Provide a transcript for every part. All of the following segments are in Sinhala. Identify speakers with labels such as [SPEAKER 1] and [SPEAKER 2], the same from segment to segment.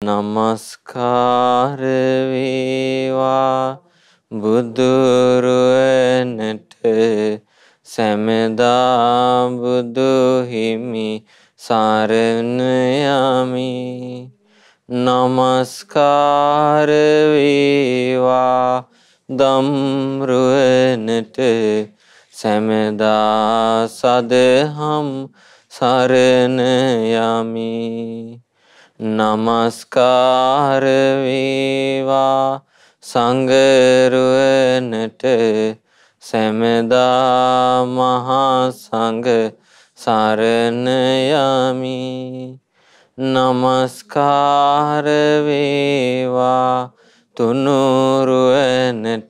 [SPEAKER 1] නමස්කාර වේවා බුදුරුවනට සැමදා බුදු හිමි සරණ යමි. නමස්කාර වේවා දම්රුවනට සැමදා සදහම් සරණ යමි. නමස්කාර වේවා සංඝරුවනට සැමදා මහා සංඝ සරණ යමි. නමස්කාර වේවා තුනුරුවනට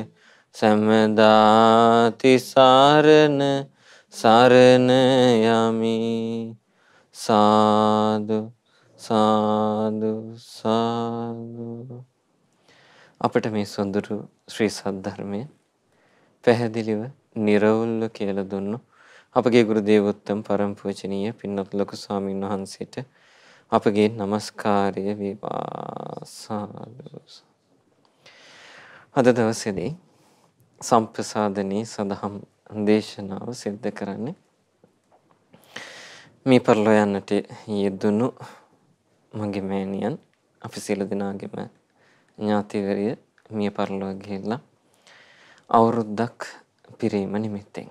[SPEAKER 1] සැමදා තිසරණ සරණ යමි. සාදු සාදු සාදු. අපට මේ සොඳුරු ශ්‍රී සද්ධර්මය පැහැදිලිව නිර්වුල්ව කියලා දුන්නු අපගේ ගුරු දේවෝත්තම පරම පූජනීය පින්වත් ලොකු ස්වාමීන් වහන්සේට අපගේ নমස්කාරය වේවා. සාදු. අද දවසේදී සම්ප්‍රසාදනී සදහම් දේශනාව සිද්ධ කරන්නේ මේ පරලෝ යන්නට යෙදුණු මගේ මෑණියන් අපි සියලු දෙනාගේම ඥාතිවරිය මිය පරලෝ ගිහිල්ලා අවුරුද්දක් පිරීම නිමිත්තෙන්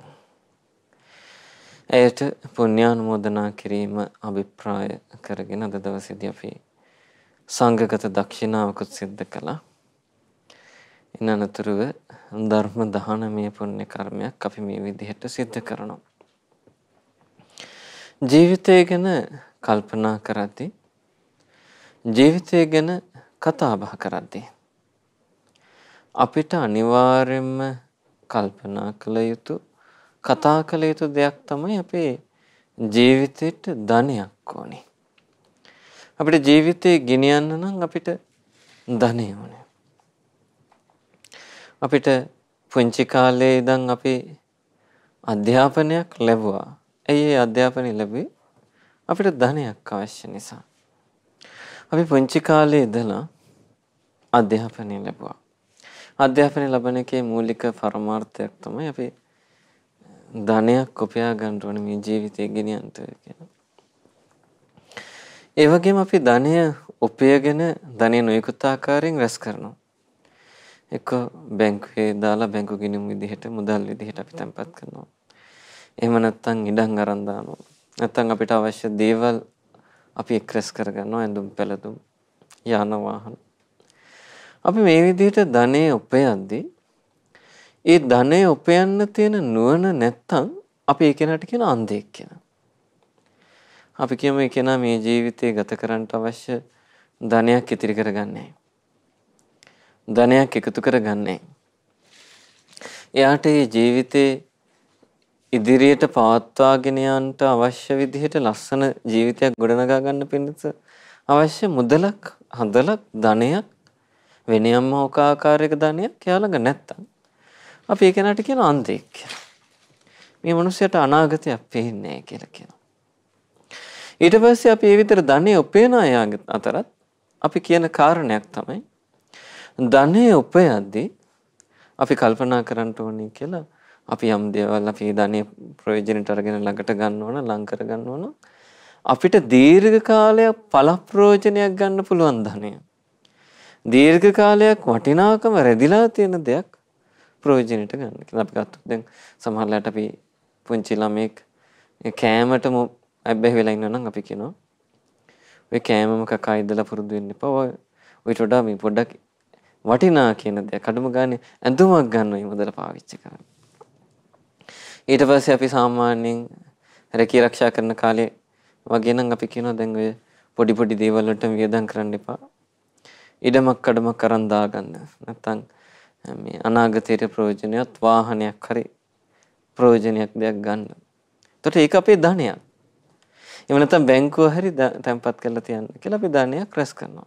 [SPEAKER 1] ඇයට පුණ්‍යානුමෝදනා කිරීම අභිප්‍රාය කරගෙන අද දවසේදී අපි සංඝගත දක්ෂිනාවකුත් සිද්ධ කළා. ඉන් අනතුරුව ධර්ම දානමය පුණ්‍ය කර්මයක් අපි මේ විදිහට සිද්ධ කරනවා. ජීවිතය ගැන කල්පනා කරද්දී ජීවිතය ගැන කතා බහ කරද්දී අපිට අනිවාර්යයෙන්ම කල්පනා කළ යුතු කතා කළ යුතු දෙයක් තමයි අපේ ජීවිතේට ධනයක් ඕනේ. අපිට ජීවිතේ ගෙනියන්න නම් අපිට ධනය ඕනේ. අපිට පුංචි කාලේ ඉඳන් අපි අධ්‍යාපනයක් ලැබුවා. ඒ අධ්‍යාපනය ලැබුවේ අපිට ධනයක් අවශ්‍ය නිසා. අපි පුංචි කාලේ ඉඳලා අධ්‍යාපනය ලැබුවා. අධ්‍යාපනය ලැබෙන එකේ මූලික පරමාර්ථයක් තමයි අපි ධනයක් උපයා ගන්න ඕනේ මේ ජීවිතේ ගෙනියන්න කියලා. ඒ වගේම අපි ධනය උපයගෙන ධනය නොයෙකුත් ආකාරයෙන් රැස් කරනවා. එක්ක බැංකුවේ දාලා බැංකු ගිණුම් විදිහට මුදල් විදිහට අපි තැන්පත් කරනවා. එහෙම නැත්නම් ඉඩම් අරන් දානවා. නැත්නම් අපිට අවශ්‍ය දේවල් අපි එක් රැස් කරගන්නවා. ඇඳුම් පැළඳුම් යාන වාහන. අපි මේ විදිහට ධනෙ උපයද්දී ඒ ධනෙ උපයන්න තියෙන නුවණ නැත්නම් අපි ඒ කෙනාට කියන අන්ධයෙක් කියලා. අපි කියමු ඒ කෙනා මේ ජීවිතේ ගත කරන්න අවශ්‍ය ධනයක් ඉතිරි කරගන්නේ. ධනයක් එකතු කරගන්නේ. එයාට මේ ජීවිතේ ඉදිරියට පවත්වාගෙන යන්න අවශ්‍ය විදිහට ලස්සන ජීවිතයක් ගොඩනගා ගන්න පිණිස අවශ්‍ය මුදලක්, හදලක්, ධනයක් වෙනියම්ම ඕකාකාරයක ධනයක් එයා ළඟ නැත්තම් අපි ඒ කෙනාට කියන අන්ධයෙක් කියලා. මේ මිනිහයාට අනාගතයක් පේන්නේ නැහැ කියලා කියනවා. ඊට පස්සේ අපි මේ විතර ධනෙ උපයන අය අතරත් අපි කියන කාරණයක් තමයි ධනෙ උපයද්දී අපි කල්පනා කරන්න ඕනේ කියලා අපි යම් දේවල් අපි ධනෙ ප්‍රයෝජනෙට අරගෙන ළඟට ගන්න ඕන, ලං කර ගන්න ඕන. අපිට දීර්ඝ කාලයක් පළ ප්‍රයෝජනයක් ගන්න පුළුවන් ධනය. දීර්ඝ කාලයක් වටිනාකම රැඳිලා තියෙන දෙයක් ප්‍රයෝජනෙට ගන්න කියලා අපි ගත්තොත් දැන් සමහරවිට අපි පුංචි ළමෙක් කෑමටම අබ්බැහි වෙලා ඉන්නවා නම් අපි කියනවා ඔය කෑමම කකා ඉදලා පුරුදු වෙන්න එපා. ඔයිට වඩා මේ පොඩ්ඩක් වටිනා කියන දෙයක් අඩුම ගානේ ඇඳුමක් ගන්න ඔය මුදල පාවිච්චි කරන්න. ඊට පස්සේ අපි සාමාන්‍යයෙන් රැකී ආරක්ෂා කරන කාලේ වගේ නම් අපි කියනවා දැන් ඔය පොඩි පොඩි දේවල් වලට වියදම් කරන්න එපා. ඉඩමක් කඩමක් අරන් දාගන්න. නැත්තම් මේ අනාගතයේ ප්‍රයෝජනවත් වාහනයක් හරි ප්‍රයෝජනයක් දෙයක් ගන්න. එතකොට ඒක අපේ ධනයක්. එහෙම නැත්නම් බැංකුව හරි තැන්පත් කරලා තියන්න කියලා අපි ධනයක් රැස් කරනවා.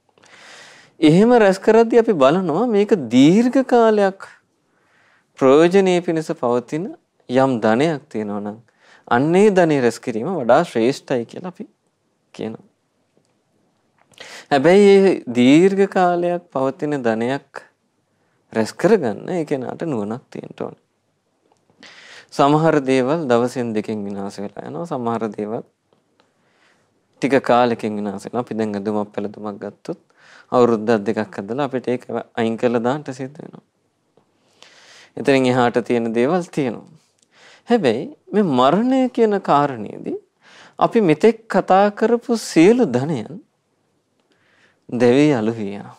[SPEAKER 1] එහෙම රැස් කරද්දී අපි බලනවා මේක දීර්ඝ කාලයක් ප්‍රයෝජනෙයි පිණිස පවතින යම් ධනයක් තියෙනවා නම් අන්නේ ධනෙ රැස් කිරීම වඩා ශ්‍රේෂ්ඨයි කියලා අපි කියනවා. හැබැයි මේ දීර්ඝ කාලයක් පවතින ධනයක් රැස් කරගන්න ඒ කෙනාට නුවණක් තියෙන්න ඕනේ. සමහර දේවල් දවසෙන් දෙකෙන් විනාශ වෙලා යනවා. සමහර දේවල් ටික කාලෙකින් විනාශ වෙනවා. අපි දැන් අදුමක් පළතුමක් ගත්තොත් අවුරුද්දක් දෙකක් ඇදලා අපිට ඒක අයින් කරලා දාන්න සිද්ධ වෙනවා. එතනින් එහාට තියෙන දේවල් තියෙනවා. හැබැයි මේ මරණය කියන කාරණේදී අපි මෙතෙක් කතා කරපු සියලු ධනයන් දෙවි අලු වියනවා.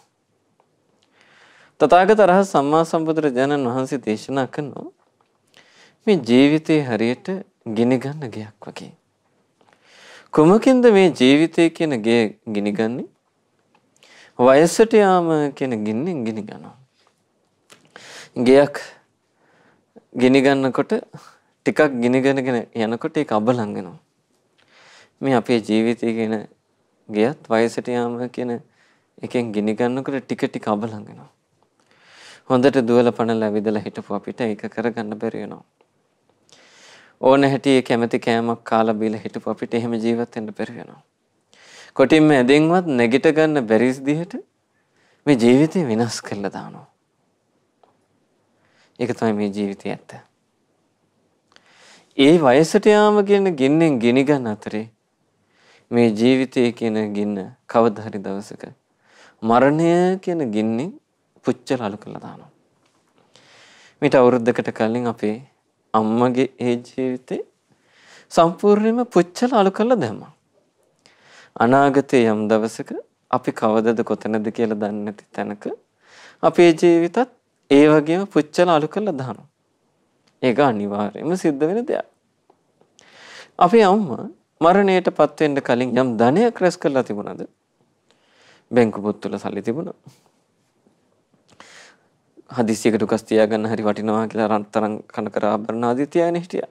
[SPEAKER 1] තථාගත රහත් සම්මා සම්බුදුරජාණන් වහන්සේ දේශනා කරනවා මේ ජීවිතේ හරියට ගිනි ගන්න ගයක් වගේ. කොමකින්ද මේ ජීවිතය කියන ගේ ගිනිගන්නේ? වයසට යාම කියන ගින්නෙන් ගිනි ගන්නවා. ගයක් ගිනි ගන්නකොට ටිකක් ගිනිගනගෙන යනකොට ඒක අබලන් වෙනවා. මේ අපේ ජීවිතය කියන ගයත් වයසට යාම කියන එකෙන් ගිනි ගන්නකොට ටික ටික අබලන් වෙනවා. හොඳට දුවල පණල ඇවිදලා හිටපු අපිට ඒක කරගන්න බැරි වෙනවා. ඕන හැටි කැමැති කෑමක් කාලා බීලා හිටපු අපිට එහෙම ජීවත් වෙන්න බැරි වෙනවා. කොටින්ම ඇදෙන්වත් නැගිට ගන්න බැරි විදිහට මේ ජීවිතේ විනාශ කරලා දානවා. ඒක තමයි මේ ජීවිතය ඇත්ත. ඒ වයසට යාම කියන ගින්නෙන් ගිනි ගන්න අතරේ මේ ජීවිතය කියන ගින්න කවදා හරි දවසක මරණය කියන ගින්නෙන් පුච්චලා අලු කරලා දානවා. මේට අවුරුද්දකට කලින් අපේ අම්මගේ ඒ ජීවිතේ සම්පූර්ණයෙන්ම පුච්චලා අලු කරලා දැම්මා. අනාගතයේ යම් දවසක අපි කවදද කොතනද කියලා දන්නේ නැති තැනක අපේ ජීවිතත් ඒ වගේම පුච්චලා අලු කරලා දානවා. ඒක අනිවාර්යයෙන්ම සිද්ධ වෙන දෙයක්. අපේ අම්මා මරණයටපත් වෙන්න කලින් යම් ධනයක් රැස් කරලා තිබුණාද? බැංකු පොත්වල සල්ලි තිබුණා. හදිසියකට උකස් තියාගන්න හරි වටිනවා කියලා රන්තරන් කනකර ආභරණ ආදී තියාගෙන හිටියා.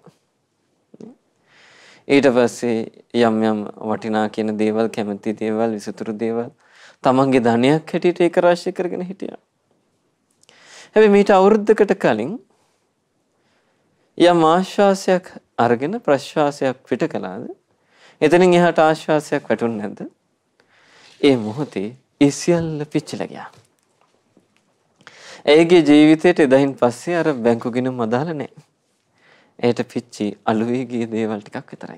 [SPEAKER 1] ඊට පස්සේ යම් යම් වටිනා කියන දේවල් කැමති දේවල් විසතුරු දේවල් තමන්ගේ ධනයක් හැටියට ඒක රාශිය කරගෙන හිටියා. හැබැයි මීට අවුරුද්දකට කලින් යම් ආශ්වාසයක් අරගෙන ප්‍රශ්වාසයක් පිට කළාද? එතනින් එහාට ආශ්වාසයක් වැටුනේ නැද්ද? ඒ මොහොතේ ඒ සියල්ල පිච්චිලා ගියා. ඒගේ ජීවිතේට එදායින් පස්සේ අර බැංකු ගිණුම් අදාළ නැහැ. ඒට පිච්චි අලුවේ ගිය දේවල් ටිකක් විතරයි.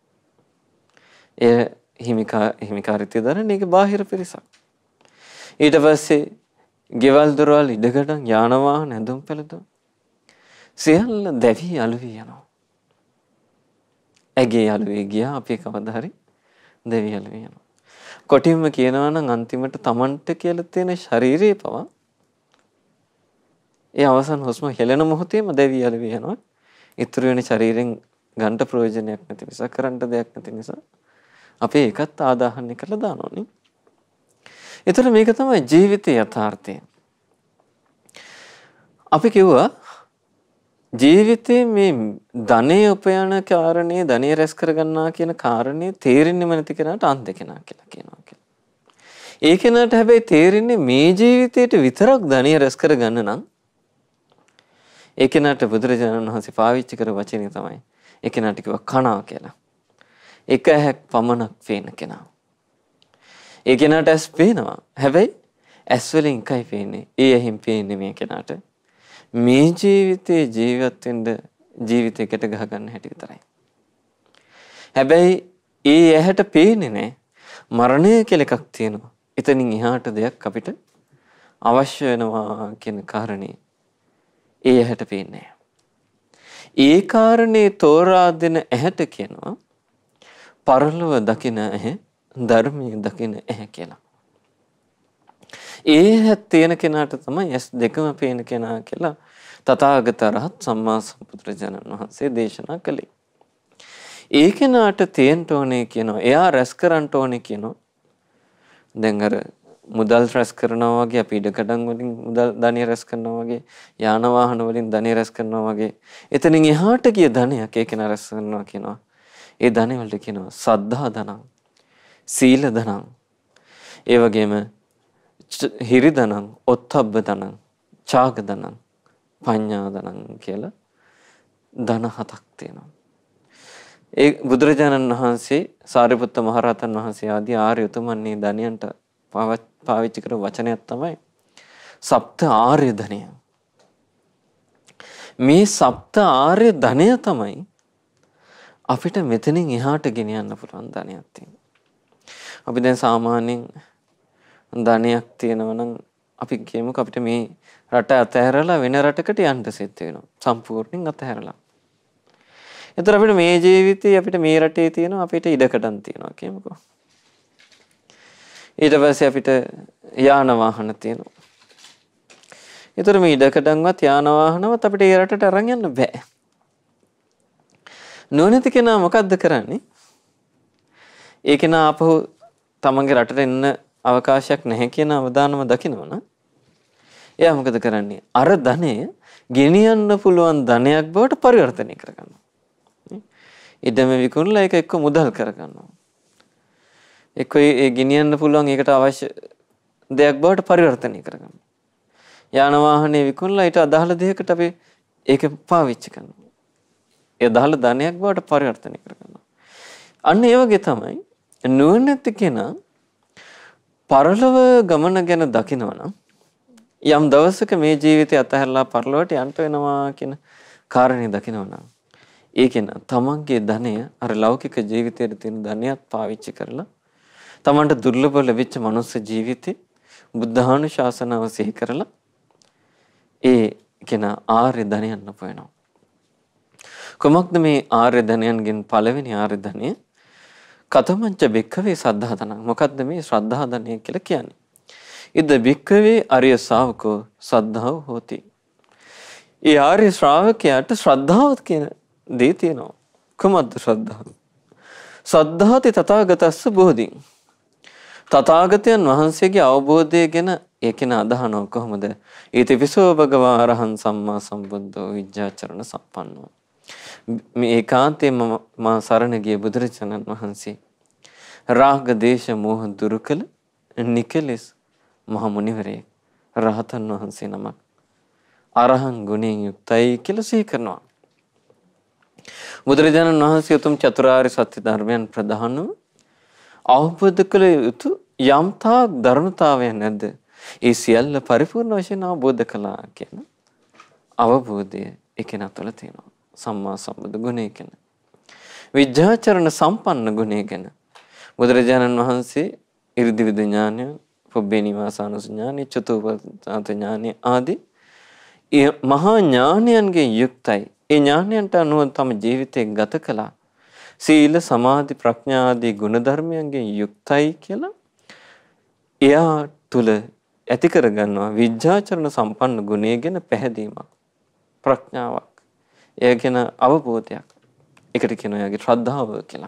[SPEAKER 1] ඒ හිමිකාරිත්වය දරන එක බාහිර පිරිසක්. ඊට පස්සේ ගෙවල් දොරවල් ඉඩකඩම් යාන වාහන ඇඳුම් පැළඳුම් සියල්ල දැවි අලුවේ යනවා. ඇගේ අලුවේ ගියා අපි කවදා හරි දැවි අලුවේ යනවා. කොටින්ම කියනවා නම් අන්තිමට Tamanට කියලා තියෙන ශරීරය පවා ඒ අවසන් හුස්ම හෙළන මොහොතේම දැවි අලුවේ යනවා. ඉතුරු වෙන ශරීරෙන් ගන්න ප්‍රයෝජනයක් නැති නිසා කරන්න දෙයක් නැති නිසා අපි ඒකත් ආදාහනය කරලා දානෝනේ. ඒතර මේක තමයි ජීවිතයේ යථාර්ථය. අපි කිව්වා ජීවිතේ මේ ධනෙ උපයන කාරණේ ධනෙ රැස් කරගන්නා කියන කාරණේ තේරෙන්නේම නැති කෙනාට අන්ධ කෙනා කියලා කියනවා කියලා. ඒ කෙනාට හැබැයි තේරෙන්නේ මේ ජීවිතේට විතරක් ධනෙ රැස් කරගන්න නම් ඒ කෙනාට බුදුරජාණන් වහන්සේ පාවිච්චි කර වචනේ තමයි ඒ කෙනාට කිව්වා කණා කියලා. එක ඇහැක් පමණක් පේන කෙනා. ඒ කෙනාට ඇස් පේනවා. හැබැයි ඇස් වලින් එකයි පේන්නේ. ඒ ඇහින් පේන්නේ මේ කෙනාට මේ ජීවිතේ ජීවත් වෙන්න ජීවිතයකට ගහ ගන්න හැටි විතරයි. හැබැයි ඒ ඇහැට පේන්නේ නැහැ. මරණය කියලා එකක් තියෙනවා. එතනින් එහාට දෙයක් අපිට අවශ්‍ය වෙනවා කියන කාරණේ ඒ ඇහැට පේන්නේ නැහැ. ඒ කාරණේ තෝරා දෙන ඇහැට කියනවා පරලොව දකින ඇහැ ධර්මයේ දකින ඇහැ කියලා. ඒ ඇහත් තියෙන කෙනාට තමයි ඇස් දෙකම පේන කෙනා කියලා තථාගත රහත් සම්මා සම්බුදුරජාණන් වහන්සේ දේශනා කළේ. ඒ කෙනාට තියෙන්න ඕනේ කියනවා. එයා රැස් කරන්න ඕනේ කියනවා. දැන් අර මුදල් රැස් කරනවා වගේ අපි ඉඩකඩම් වලින් මුදල් ධනෙ රැස් කරනවා වගේ යාන වාහන වලින් ධනෙ රැස් කරනවා වගේ එතනින් එහාට ගිය ධනයක් ඒ කෙනා රැස් කරනවා කියනවා. ඒ ධනෙ වලට කියනවා සද්ධා ධනං, සීල ධනං, ඒ වගේම හිරි ධනං, ඔත්තබ්බ ධනං, ඡාග ධනං, පඤ්ඤා ධනං කියලා ධන හතක් තියෙනවා. ඒ බුදුරජාණන් වහන්සේ සාරිපුත්ත මහරහතන් වහන්සේ ආදී ආර්ය උතුමන් මේ ධනයන්ට පාවිච්චි කරන වචනයක් තමයි සප්ත ආර්ය ධනය. මේ සප්ත ආර්ය ධනය තමයි අපිට මෙතනින් එහාට ගෙනියන්න පුළුවන් ධනයක් තියෙනවා. අපි දැන් සාමාන්‍යයෙන් ධනයක් තියෙනවා නම් අපි කියමුකෝ අපිට මේ රට අතහැරලා වෙන රටකට යන්න සිද්ධ වෙනවා. සම්පූර්ණයෙන් අතහැරලා. ඒතර අපිට මේ ජීවිතේ අපිට මේ රටේ තියෙනවා අපිට ඉඩකඩම් තියෙනවා කියමුකෝ. ඊට පස්සේ අපිට යාන වාහන තියෙනවා. ඒතර මේ ඉඩකඩම්වත් යාන වාහනවත් අපිට ඒ රටට අරන් යන්න බෑ. නොනැති කෙනා මොකද්ද කරන්නේ? ඒ කෙනා ආපහු තමන්ගේ රටට එන්න අවකාශයක් නැහැ කියන අවදානම දකිනවනම් එයා මොකද කරන්නේ? අර ධනය ගෙනියන්න පුළුවන් ධනයක් බවට පරිවර්තනය කරගන්නවා. ඉඩම විකුණලා ඒක එක්ක මුදල් කරගන්නවා. එක්ක ඒ ගෙනියන්න පුළුවන් ඒකට අවශ්‍ය දෙයක් බවට පරිවර්තනය කරගන්නවා. යාන වාහනේ විකුණලා ඊට අදාළ දෙයකට අපි ඒක පාවිච්චි කරනවා. ඒ අදාළ ධනයක් බවට පරිවර්තනය කරගන්නවා. අන්න ඒ වගේ තමයි නුවණැති කෙනා පරලොව ගමන ගැන දකිනවනම් යම් දවසක මේ ජීවිතය අතහැරලා පරලොවට යන්න වෙනවා කියන කාරණේ දකිනවනම් ඒකෙන තමන්ගේ ධනය අර ලෞකික ජීවිතයේ තියෙන ධනයත් පාවිච්චි කරලා තමන්ට දුර්ලභ ලැබිච්ච මනුස්ස ජීවිතේ බුද්ධානුශාසනාව සිහි කරලා ඒ කෙන ආර්ය ධනයන් නපවෙනවා. කොමක්ද මේ ආර්ය ධනයන්ගෙන් පළවෙනි ආර්ය ධනය? කතමංච භික්ඛවේ සද්ධා ධනං. මොකද්ද මේ ශ්‍රද්ධා ධනය කියලා කියන්නේ? ඉද භික්ඛවේ අරිය ශාවකෝ සද්ධාව හෝති. ඒ ආර්ය ශ්‍රාවකයාට ශ්‍රද්ධාව කියන දේ තියෙනවා. කොහොමද ශ්‍රද්ධාව? සද්ධාති තථාගතස්ස බෝධි. තථාගතයන් වහන්සේගේ අවබෝධය ගැන ඒකේන අදහනවා කොහොමද? ඊතිපිසෝ භගවා අරහං සම්මා සම්බුද්ධෝ විජ්ජාචරණ සම්පන්නෝ. මේ ඒකාන්තයෙන්ම මා සරණ ගිය බුදුරජාණන් වහන්සේ රාග දේශ මොහ දුරු කළ නිකලෙස් මහ මුනිවරයෙක් රහතන් වහන්සේ නමක් අරහං ගුණයෙන් යුක්තයි කියලා සිහි කරනවා. බුදුරජාණන් වහන්සේ උතුම් චතුරාර්ය සත්‍ය ධර්මයන් ප්‍රධානව අවබෝධ කළ යුතු යම්තාක් ධර්මතාවයන් නැද්ද? ඒ සියල්ල පරිපූර්ණ වශයෙන් අවබෝධ කළා කියන අවබෝධය එකන තුළ තියෙනවා. සම්මා සම්බුදු ගුණය ගැන විජ්ජාචරණ සම්පන්න ගුණය ගැන බුදුරජාණන් වහන්සේ ඉරිදිවිද ඥානය, පුබ්බේ නිවාසානුස ඥානය, චතුප්පඤ්ඤ ඥානය ආදී මහා ඥානයන්ගෙන් යුක්තයි. ඒ ඥානයන්ට අනුව තම ජීවිතය ගත කළා. සීල සමාධි ප්‍රඥා ආදී ගුණධර්මයන්ගෙන් යුක්තයි කියලා එයා තුල ඇති කරගන්නවා විජ්ජාචරණ සම්පන්න ගුණය ගැන පැහැදීමක්, ප්‍රඥාවක්, ඒ ගැන අවබෝධයක්. ඒකට කියනවා යාගේ ශ්‍රද්ධාව කියලා.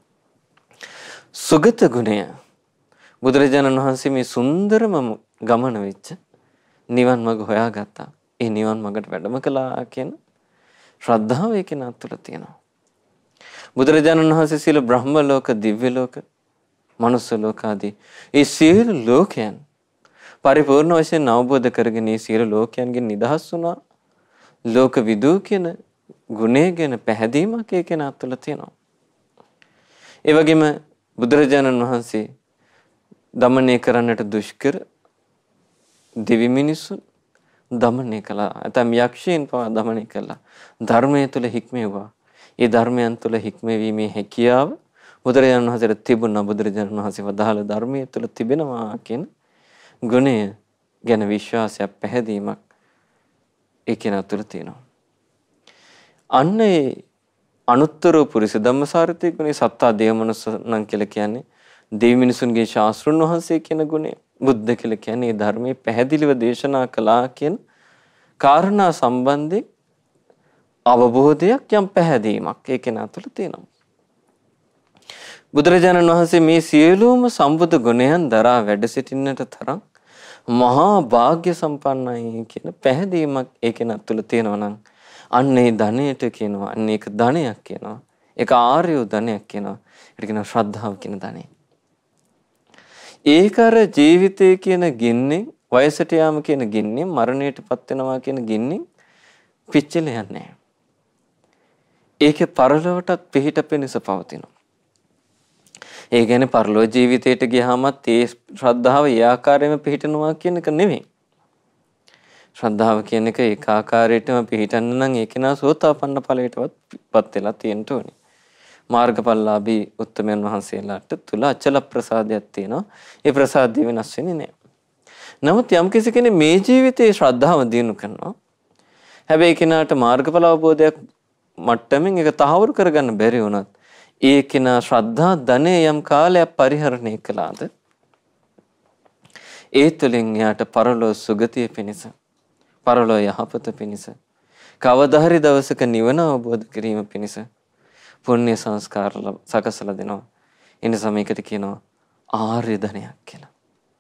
[SPEAKER 1] සුගත ගුණය බුදුරජාණන් වහන්සේ මේ සුන්දරම ගමන වෙච්ච නිවන් මඟ හොයාගත්තා. ඒ නිවන් මඟට වැඩම කළා කියන ශ්‍රද්ධාව ඒ කෙනා තුළ තියෙනවා. බුදුරජාණන් වහන්සේ සියලු බ්‍රහ්ම ලෝක, දිව්‍ය ලෝක, මනුස්ස ලෝක ආදී ඒ සියලු ලෝකයන් පරිපූර්ණ වශයෙන් අවබෝධ කරගෙන මේ සියලු ලෝකයන්ගෙන් නිදහස් වුණා. ලෝක විදූ කියන ගුණය ගැන පැහැදීමක් ඒ කෙනා තුළ තියෙනවා. ඒ වගේම බුදුරජාණන් වහන්සේ දමනය කරන්නට දුෂ්කර දිවි මිනිසුන් දමනය කළා. ඇතම් යක්ෂයන් පවා දමනය කළා. ධර්මය තුළ හික්මෙව්වා. ඒ ධර්මයන් තුළ හික්මවීමේ හැකියාව බුදුරජාණන් වහන්සේට තිබුණා. බුදුරජාණන් වහන්සේ වදාළ ධර්මයේ තුළ තිබෙනවා කියන ගුණය ගැන විශ්වාසයක්, පැහැදීමක් ඒ කෙනා තුළ තියෙනවා. අන්න ඒ අනුත්තර පුරිස ධම්මසාරථි ගුණේ සත්තා දේවමනස නම් කියලා කියන්නේ දෙවි මිනිසුන්ගේ ශාස්ත්‍රුන් වහන්සේ කියන ගුණය. බුද්ධ කියලා කියන්නේ ධර්මයේ පැහැදිලිව දේශනා කළා කියන කාරණා සම්බන්ධයෙන් අවබෝධයක්, යම් පැහැදීමක් ඒ කෙනා තුළ තියෙනවා. බුදුරජාණන් වහන්සේ මේ සියලුම සම්බුදු ගුණයන් දරා වැඩ සිටින්නට තරම් මහා වාග්ය සම්පන්නයි කියන පැහැදීමක් ඒ කෙනා තුළ තියෙනවා නම් අන්න ඒ ධනයට කියනවා, අන්න ඒක ධනයක් කියනවා. ඒක ආර්ය ධනයක් කියනවා. ඒකට කියනවා ශ්‍රද්ධාව කියන ධනය. ඒකර ජීවිතය කියන ගින්නෙන්, වයසට යාම කියන ගින්නෙන්, මරණයටපත් වෙනවා කියන ගින්නෙන් පිච්චෙලා යන්නේ නැහැ. ඒකේ පරලොවටත් පිහිට පිණිස පවතිනවා. ඒ කියන්නේ පරලෝ ජීවිතයට ගියාමත් ඒ ශ්‍රද්ධාව ඒ ආකාරයෙන්ම පිහිටනවා කියන එක නෙවෙයි. ශ්‍රද්ධාව කියන එක ඒකාකාරයටම පිහිටන්න නම් ඒක නා සෝතාපන්න ඵලයටවත් වෙලා තියෙන්න ඕනේ. මාර්ගඵලලාභී උත්තමයන් වහන්සේලාට තුල අචල ප්‍රසාදයක් තියෙනවා. ඒ ප්‍රසාදය වෙනස් වෙන්නේ නැහැ. නමුත් යම් කෙනෙක් මේ ජීවිතයේ ශ්‍රද්ධාව දිනු කරනවා. හැබැයි කෙනාට මාර්ගඵල අවබෝධයක් මට්ටමින් ඒක තහවුරු කරගන්න බැරි වුණත් ඒ කෙනා ශ්‍රද්ධා ධනෙ යම් කාලයක් පරිහරණය කළාද ඒ තුළින් යාට පරලෝ සුගතිය පිණිස පරලෝ යහපත පිණිස කවදා හරි දවසක නිවන අවබෝධ කිරීම පිණිස පුණ්‍ය සංස්කාර සකසලා දෙනවා. ඒ නිසා මේකට කියනවා ආර්ය ධනයක් කියලා.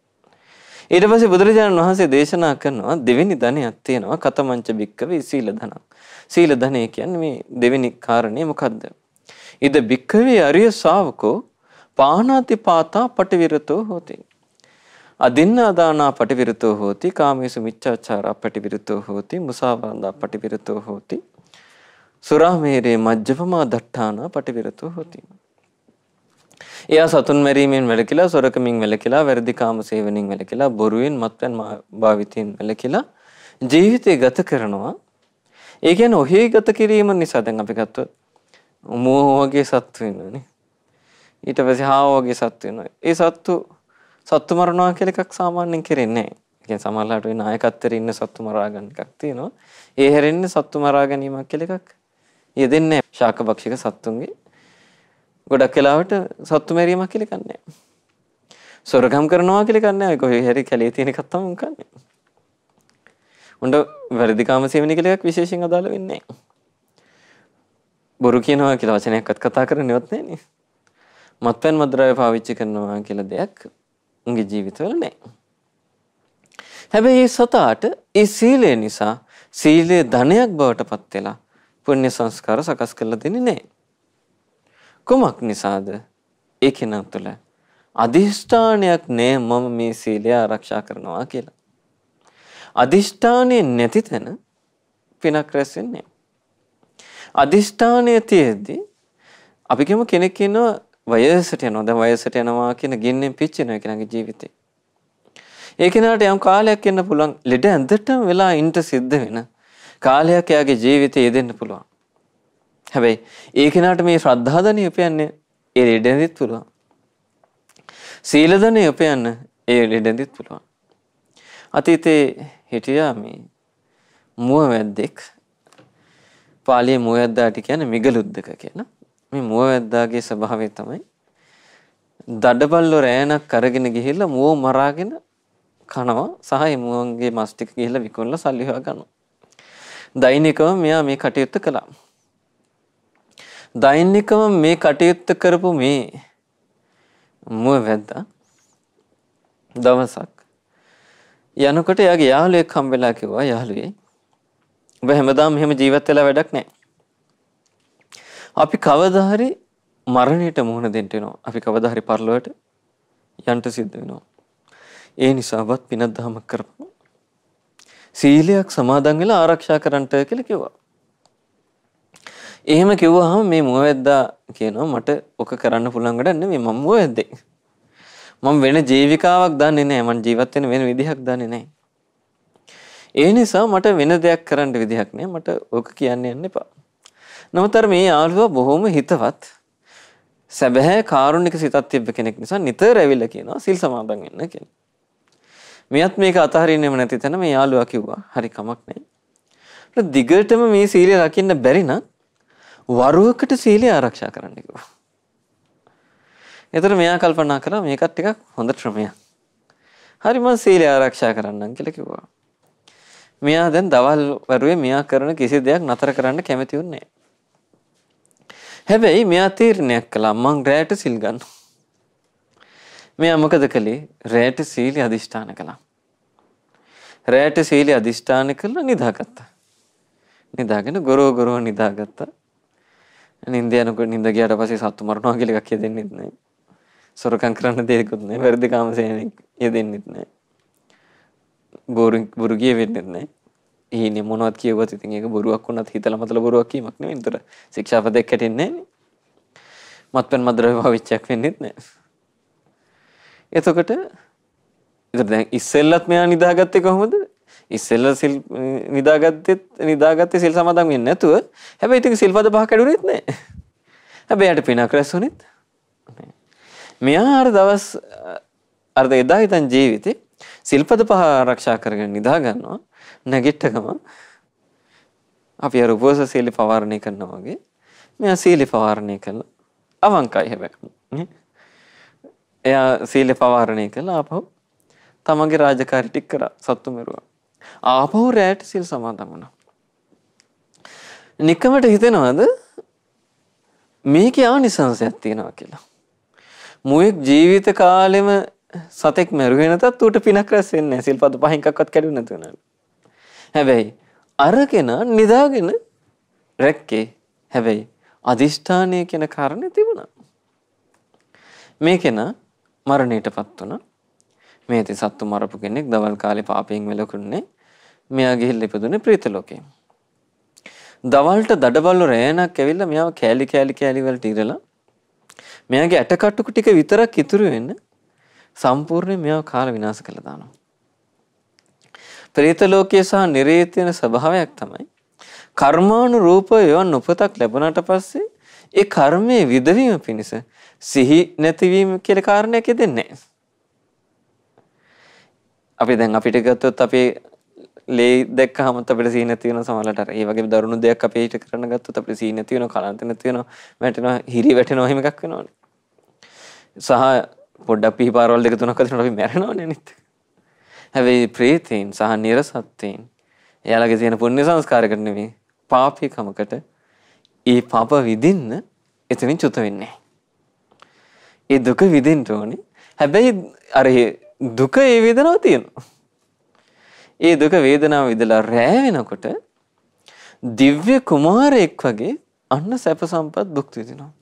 [SPEAKER 1] ඊට පස්සේ බුදුරජාණන් වහන්සේ දේශනා කරනවා දෙවෙනි ධනයක් තියෙනවා කතමංච භික්කවේ සීල ධනං. සීල ධනය කියන්නේ මේ දෙවෙනි කාරණේ මොකද්ද? ඉද භික්කවේ අරිය ශාවකෝ පාණාති පාතා පටිවිරතෝ හෝති. අදින්නා දානා පටිවිරතෝ හෝති කාමේසු මිච්ඡාචාරා පටිවිරතෝ හෝති මුසාවාදා පටිවිරතෝ හෝති සුරාමේරේ මජ්ජපමා දට්ඨානා පටිවිරතෝ හෝති. එයා සතුන් මැරීමෙන් වැළකීලා සොරකමින් වැළකීලා වැරදි කාම සේවනයෙන් වැළකීලා බොරුවෙන් මත්පැන් භාවිතයෙන් වැළකීලා ජීවිතය ගත කරනවා. ඒ කියන්නේ ඔහි ගත කිරීම නිසා දැන් අපි ගත්තොත් මෝහ වගේ සත්තු වෙනවානේ. ඊට පස්සේ හාව වගේ සත්තු වෙනවා. ඒ සත්තු මරනවා කියලා එකක් සාමාන්‍යයෙන් කරන්නේ නැහැ. ඒ කියන්නේ සමහරවිට වෙන නායකත්වයේ ඉන්න සත්තු මරා ගන්න එකක් තියෙනවා. ඒ හැරෙන්නේ සත්තු මරා ගැනීමක් කියලා එකක් යෙදෙන්නේ නැහැ. ශාකභක්ෂික සත්තුන්ගේ ගොඩක් වෙලාවට සත්තු මැරීමක් කියලා එකක් නැහැ. සොරකම් කරනවා කියලා එකක් නැහැ. කොහේ හරි කැලේ තියෙන එකක් තමයි කරන්නේ. උණ්ඩ වැරදි කාම සේවනය කියලා එකක් විශේෂයෙන් අදාළ වෙන්නේ නැහැ. බොරු කියනවා කියලා වචනයක්වත් කතා කරන්නේවත් නැහැ නේ. මත්පැන් මත්ද්‍රව්‍ය පාවිච්චි කරනවා කියලා දෙයක් උන්ගේ ජීවිතවල නැහැ. හැබැයි මේ සතාට ඒ සීලය නිසා සීලේ ධනයක් බවට පත් වෙලා පුණ්‍ය සංස්කාර සකස් කරලා දෙන්නේ නැහැ. කුමක් නිසාද? ඒ කෙනා තුළ අදිෂ්ඨානයක් නෑ මම මේ සීලය ආරක්ෂා කරනවා කියලා. අදිෂ්ඨානය නැති තැන පිනක් රැස් වෙන්නේ නැහැ. අදිෂ්ඨානය තියෙද්දි අපි කියමු කෙනෙක් ඉන්නවා වයසට යනවා. දැන් වයසට යනවා කියන ගින්නෙන් පිච්චෙනවා කෙනාගේ ජීවිතේ. ඒ කෙනාට යම් කාලයක් එන්න පුළුවන් ලෙඩ ඇඳටම වෙලා ඉන්න සිද්ධ වෙන කාලයක් එයාගේ ජීවිතේ යෙදෙන්න පුළුවන්. හැබැයි ඒ කෙනාට මේ ශ්‍රද්ධා ධනිය උපයන්නේ ඒ ලෙඩ ඇඳෙත් පුළුවන්. සීල ධනිය උපයන්න ඒ ලෙඩ ඇඳෙත් පුළුවන්. අතීතේ හිටියා මේ මුව වැද්දෙක්. පාලියේ මුව වැද්දාට කියන්නේ මිගලුද්දක කියලා. මේ මුව වැද්දාගේ ස්වභාවය තමයි දඩබල්ලෝ රෑනක් අරගෙන ගිහිල්ලා මුව මරාගෙන කනවා සහ ඒ මුවන්ගේ මස් ටික ගිහිල්ලා විකුණලා සල්ලි හොයා ගන්නවා. දෛනිකව මෙයා මේ කටයුත්ත කළා. දෛනිකව මේ කටයුත්ත කරපු මේ මුව වැද්දා දවසක් යනකොට එයාගේ යාළුවෙක් හම්බෙලා කිව්වා යාළුවේ ඔබ හැමදාම මෙහෙම ජීවත් වෙලා වැඩක් නැහැ. අපි කවදා හරි මරණයට මුහුණ දෙන්න වෙනවා. අපි කවදා හරි පරලොවට යන්න සිද්ධ වෙනවා. ඒ නිසාවත් පිනක් දහමක් කරපන්. සීලයක් සමාදන් වෙලා ආරක්ෂා කරන්නට කියලා කිව්වා. එහෙම කිව්වහම මේ මුවවැද්දා කියනවා මට ඔක කරන්න පුළුවන් වැඩක් නෙමෙයි මම මුවවැද්දෙක්. මම වෙන ජීවිකාවක් දන්නේ නැහැ. මම ජීවත් වෙන වෙන විදිහක් දන්නේ නැහැ. ඒ නිසා මට වෙන දෙයක් කරන්න විදිහක් නැහැ. මට ඕක කියන්න යන්න එපා. නමුත් මේ යාළුවා බොහොම හිතවත් සැබෑ කාරුණික සිතක් තිබ්බ කෙනෙක් නිසා නිතර ඇවිල්ලා කියනවා සිල් සමාදන් වෙන්න කියලා. මෙයත් මේක අතහරින්නෙම නැති තැන මේ යාළුවා කිව්වා හරි කමක් නැහැ. දිගටම මේ සීලය රකින්න බැරි නම් වරුවකට සීලය ආරක්ෂා කරන්න කිව්වා. එතකොට මෙයා කල්පනා කළා මේකත් ටිකක් හොඳ ක්‍රමයක්. හරි මම සීලය ආරක්ෂා කරන්නම් කියලා කිව්වා. මෙයා දැන් දවල් වරුවේ මෙයා කරන කිසි දෙයක් නතර කරන්න කැමති වුණේ නැහැ. හැබැයි මෙයා තීරණයක් කළා මං රැයට සිල් ගන්නවා. මෙයා මොකද කළේ? රැයට සීලය අදිෂ්ඨාන කළා. රැයට සීලය අදිෂ්ඨාන කළා නිදාගත්තා. නිදාගෙන ගොරෝ නිදාගත්තා. නිින්ද යනකොට නිින්ද ගියාට පස්සේ සත්තු මරනවා කියලා එකක් යෙදෙන්නෙත් නැහැ. සොරකම් කරන්න දෙයක්වත් නැහැ. වැරදි කාම සේවනයක් යෙදෙන්නෙත් නැහැ. බොරු කිය වෙන්නෙත් නැහැ. ඊනේ මොනවද කියවුවත් ඉතින් ඒක බොරුවක් වුණත් හිතලා මතලා බොරුවක් කීමක් නෙවෙයි. ඒතර ශික්ෂාපදයක් කැටෙන්නේ නැහැ නේ. මත්පැන් මද්ද්‍රව්‍ය පාවිච්චියක් වෙන්නේ නැහැ. එතකොට දැන් ඉස්සෙල්ලත් මෙයා නිදාගත්තේ කොහොමද? ඉස්සෙල්ල සිල් නිදාගත්තේ සිල් සමාදන් වෙන්නේ නැතුව. හැබැයි ඉතින් සිල්පද පහ කැඩුනේත් නැහැ. හැබැයි යට පිනක් රැස්ුනේත් නැහැ. මෙයා අර දවස් අර එදා ඉඳන් ජීවිතේ සිල්පද පහ ආරක්ෂා කරගෙන නිදා ගන්නවා. නැගිට්ටකම අපි අර උපවාස සීල පවාරණය කරනවා වගේ මෙයා සීල පවාරණය කළා. අවංකයි හැබැයි. එයා සීල පවාරණය කළා ආපහු තමන්ගේ රාජකාරී ටික කරා සත්තු මෙරුවා. ආපහු රැට සිල් සමාදන් වුණා. නිකමට හිතෙනවද මේකේ ආනිසංසයක් තියෙනවා කියලා? මුවෙක් ජීවිත කාලෙම සතෙක් මැරුවේ නැතත් ඌට පිනක් රැස් වෙන්නේ නැහැ. සිල්පද පහෙන් එකක්වත් කැඩුනේ නැතුව නේද? හැබැයි අරගෙන නිදාගෙන රැක්කේ. හැබැයි අදිෂ්ඨානය කියන කාරණේ තිබුණා. මේකේන මරණයටපත් වුණා. මේ ඉතින් සත්තු මරපු කෙනෙක් දවල් කාලේ පාපයෙන් වැළකුන්නේ. මෙයා ගිහිල්ලා ඉපදුනේ ප්‍රේත ලෝකේ. දවල්ට දඩබල්ල රෑනක් ඇවිල්ලා මෙයාව කෑලි වලට ඉරලා මෙයාගේ ඇටකට්ටු ටික විතරක් ඉතුරු වෙන්න සම්පූර්ණයෙන් මෙයාව කාලා විනාශ කළා දානවා. ප්‍රේත ලෝකයේ සහ නිරයේ තියෙන ස්වභාවයක් තමයි කර්මානුරූපව යවන් උපතක් ලැබුණාට පස්සේ ඒ කර්මයේ විදවීම පිණිස සිහි නැතිවීම කියලා කාරණයක් දෙන්නේ නැහැ. අපි දැන් අපිට ගත්තොත් අපේ ලේ දැක්කහම අපිට සීන නැති වෙන සමහරකට අර ඒ වගේ දරුණු දෙයක් අපේ හිත කරන්න ගත්තොත් අපිට සීන නැති වෙනවා කලන්ත නැති වෙනවා වැටෙනවා හිරි වැටෙනවා එහෙම එකක් වෙනවනේ. සහ පොඩ්ඩක් පිහිපාරවල් දෙක තුනක් අතර අපි මැරෙනවනේ අනිත්. හැබැයි ප්‍රේතීන් සහ නිරසත්තීන් එයාලගේ තියෙන පුණ්‍ය සංස්කාරයකට නෙමෙයි පාපිකමකට ඒ පාප විඳින්න එතනින් චුත වෙන්නේ. ඒ දුක විඳින්න ඕනේ. හැබැයි අර දුක ඒ වේදනාව තියෙනවා. ඒ දුක වේදනාව විඳලා රෑ වෙනකොට දිව්‍ය කුමාරයෙක් වගේ අන්න සැප සම්පත් භුක්ති විඳිනවා.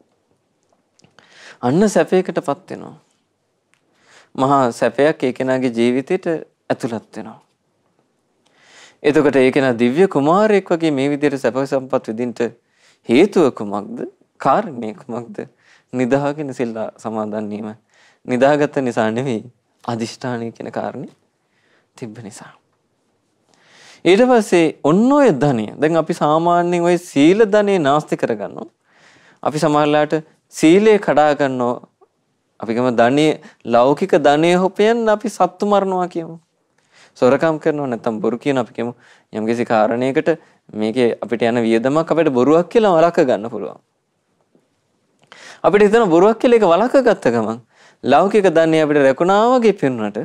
[SPEAKER 1] අන්න සැපයකටපත් වෙනවා. මහා සැපයක් ඒ කෙනාගේ ජීවිතයට ඇතුළත් වෙනවා. එතකොට ඒ කෙනා දිව්‍ය කුමාරයෙක් වගේ මේ විදිහට සැප සම්පත් විඳින්න හේතුව කුමක්ද? කාරණේ කුමක්ද? නිදාගෙන සිල් සමාදන් වීම. නිදාගත්ත නිසා නෙවෙයි අදිෂ්ඨානය කියන කාරණේ තිබ්බ නිසා. ඊට පස්සේ ඔන්න ඔය ධනය දැන් අපි සාමාන්‍යයෙන් ඔය සීල ධනෙ නාස්ති කරගන්නවා. අපි සමහරලාට සීලය කඩා ගන්නවා. අපි ගම ධනෙ ලෞකික ධනෙ හොපෙන් අපි සත්තු මරනවා කියමු. සොරකම් කරනවා නැත්නම් බොරු කියන අපි කියමු යම්කිසි කාරණයකට මේකේ අපිට යන වියදමක් අපිට බොරුවක් කියලා වළක්ව ගන්න පුළුවන්. අපිට හිතන බොරුවක් කියලා ඒක වළක්ව ගත්ත ගමන් ලෞකික ධනෙ අපිට රැකුණා වගේ පෙනුනට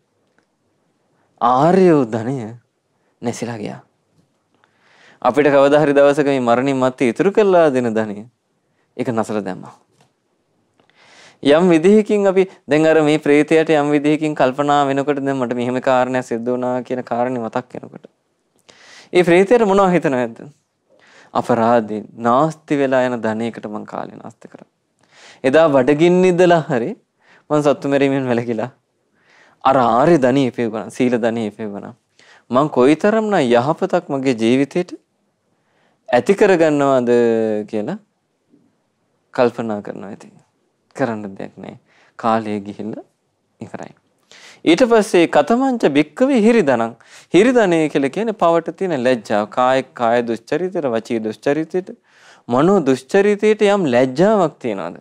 [SPEAKER 1] ආර්ය ධනය නැසිලා ගියා. අපිට කවදා හරි දවසක මේ මරණින් මත්තේ ඉතුරු කරලා දෙන ධනය ඒක නැසලා දැම්මා. යම් විදිහකින් අපි දැන් අර මේ ප්‍රේතයට යම් විදිහකින් කල්පනා වෙනකොට දැන් මට මෙහෙම කාරණයක් සිද්ධ වුණා කියන කාරණේ මතක් වෙනකොට ඒ ප්‍රේතයට මොනව හිතනවද? අපරාධේ නාස්ති වෙලා යන ධනයකට මං කාලේ නාස්ති කරා. එදා බඩගින්න ඉඳලා හරි මං සත්තු මෙරීමෙන් වැළකීලා අර ආර්ය ධනිය ඉපෙවුණා සීල ධනිය ඉපෙවුණා. මං කොයිතරම්නම් යහපතක් මගේ ජීවිතේට ඇති කරගන්නවද කියලා කල්පනා කරනවා. ඉතින් කරන්න දෙයක් නැහැ. කාලය ගිහිල්ලා ඉවරයි. ඊට පස්සේ කතමංච බික්කවේ හිරිදනං. හිරිදනය කියලා කියන්නේ පවට තියෙන ලැජ්ජාව. කාය දුස්චරිතයට, වචී දුස්චරිතයට, මනෝ දුස්චරිතයට යම් ලැජ්ජාවක් තියනවාද?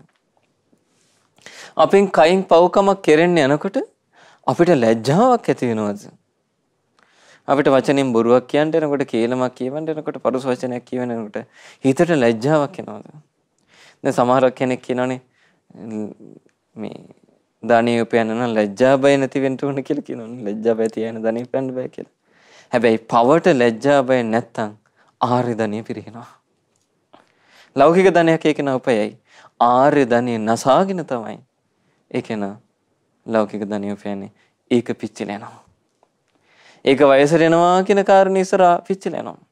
[SPEAKER 1] අපෙන් කයින් පව්කමක් කෙරෙන්න යනකොට අපිට ලැජ්ජාවක් ඇති වෙනවද? අපිට වචනෙන් බොරුවක් කියන්න යනකොට, කේලමක් කියවන්න යනකොට, පරුස වචනයක් කියවන්න යනකොට හිතට ලැජ්ජාවක් එනවද? දැන් සමහර කෙනෙක් කියනවනේ මේ ධනිය උපයන්න නම් ලැජ්ජා බය නැති වෙන්න ඕන කියලා කියනවනේ. ලැජ්ජා බය තියන ධනිය උපයන්න බෑ කියලා. හැබැයි පවට ලැජ්ජා බය නැත්තම් ආර්ය ධනිය පිරිනවා. ලෞකික ධනයක් ඒක නා උපයයි. ආර්ය ධනිය නසාගෙන තමයි ඒක නා ලෞකික ධනිය උපයන්නේ. ඒක පිච්චිලා යනවා. ඒක වයසට යනවා කියන කාරණේ ඉස්සරහා පිච්චිලා යනවා.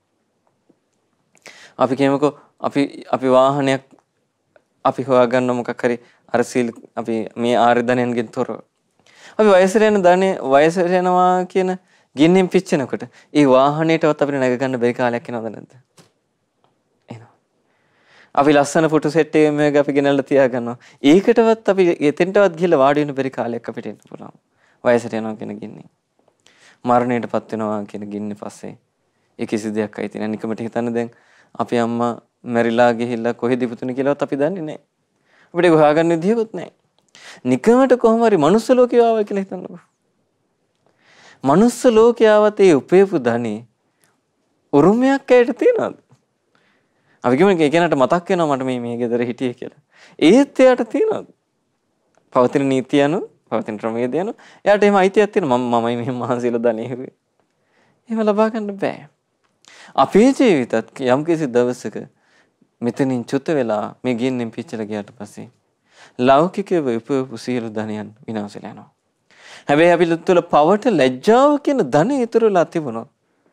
[SPEAKER 1] අපි කියමුකෝ අපි වාහනයක් අපි හොයාගන්න මොකක් හරි අර සීල් අපි මේ ආර්ය ධනයන්ගෙන් තොරව අපි වයසට යන ධනෙ වයසට යනවා කියන ගින්නෙන් පිච්චෙනකොට ඒ වාහනේටවත් අපිට නැග ගන්න බැරි කාලයක් එනවද නැද්ද? එනවා. අපි ලස්සන ෆොටෝ සෙට් එකක් අපි ගෙනල්ලා තියාගන්නවා. ඒකටවත් අපි එතෙන්ටවත් ගිහලා වාඩි වෙන බැරි කාලයක් අපිට එන්න පුළුවන්. වයසට යනවා කියන ගින්නේ. මරණයටපත් වෙනවා කියන ගින්නේ පස්සේ ඒ කිසි දෙයක් අයිති නැහැ. නිකමට හිතන්න දැන් අපේ අම්මා මැරිලා ගිහිල්ලා කොහෙද ඉපදුනේ කියලාවත් අපි දන්නේ නැහැ. අපිට හොයාගන්න විදියකුත් නැහැ. නිකමට කොහොම හරි මනුස්ස ලෝකේ ආවා කියලා හිතන්නකෝ. මනුස්ස ලෝකේ ආවත් ඒ උපේපු ධනෙ උරුමයක් ඇයට තියනවද? අපි කියමු කෙනාට මතක් වෙනවා මට මේ ගෙදර හිටියේ කියලා. ඒත් එයාට තියනවද? පවතින නීතිය අනුව, පවතින ක්‍රමවේදය අනුව එයාට එහෙම අයිතියක් තියෙනවා. මමයි මෙහෙම මහන්සියලා ධනෙ හුවේ. එහෙම ලබා ගන්න බෑ. අපේ ජීවිතත් යම්කිසි දවසක මෙතනින් චුත වෙලා මේ ගින්නෙන් පිච්චලා ගියාට පස්සේ ලෞකිකව උපයපු සියලු ධනයන් විනාශ වෙලා යනවා. හැබැයි අපි තුළ පවට ලැජ්ජාව කියන ධනෙ ඉතුරුලා තිබුණොත්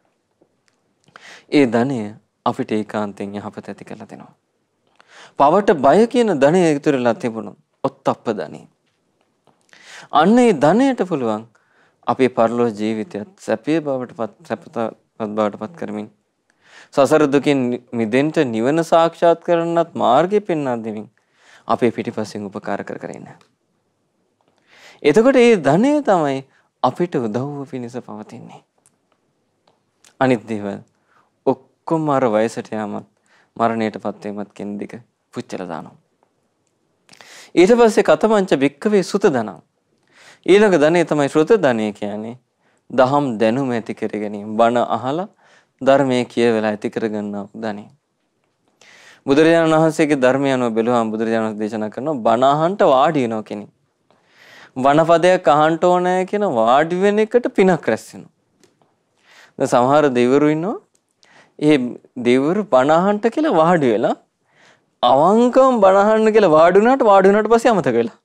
[SPEAKER 1] ඒ ධනය අපිට ඒකාන්තයෙන් යහපත ඇති කරලා දෙනවා. පවට බය කියන ධනෙ ඉතුරුලා තිබුණොත් ඔත්තප්ප ධනෙ. අන්න ඒ ධනයට පුළුවන් අපේ පරලෝක ජීවිතයත් සැපේ බවට පත් කරමින් සසර දුකින් මිදෙන්න නිවන සාක්ෂාත් කරන්නත් මාර්ගය පෙන්වා දෙමින් අපේ පිටිපස්සෙන් උපකාර කර ඉන්න. එතකොට මේ ධනය තමයි අපිට උදව්ව පිණිස පවතින්නේ. අනිත් දේවල් ඔක්කොම අර වයසට යාමත් මරණයටපත් වීමත් කියන දෙක පුච්චලා දානවා. ඊට පස්සේ කතමංච වික්කවේ සුත ධනං. ඊළඟ ධනෙ තමයි ශ්‍රුත ධනෙ කියන්නේ. දහම් දැනුම ඇති කර ගැනීම. බණ අහලා ධර්මයේ කියවලා ඇති කරගන්නා ධනෙ. බුදුරජාණන් වහන්සේගේ ධර්මය අනුව බැලුවාම බුදුරජාණන් වහන්සේ දේශනා කරනවා බණ අහන්න වාඩි වෙනවා කෙනෙක්. බණපදයක් අහන්න ඕනේ කියන වාඩි වෙන එකට පිනක් රැස් වෙනවා. දැන් සමහර දෙවිවරු ඉන්නවා. ඒ දෙවිවරු බණ අහන්න කියලා වාඩි වෙලා අවංකවම බණ අහන්න කියලා වාඩි වුණාට පස්සේ අමතක වෙලා.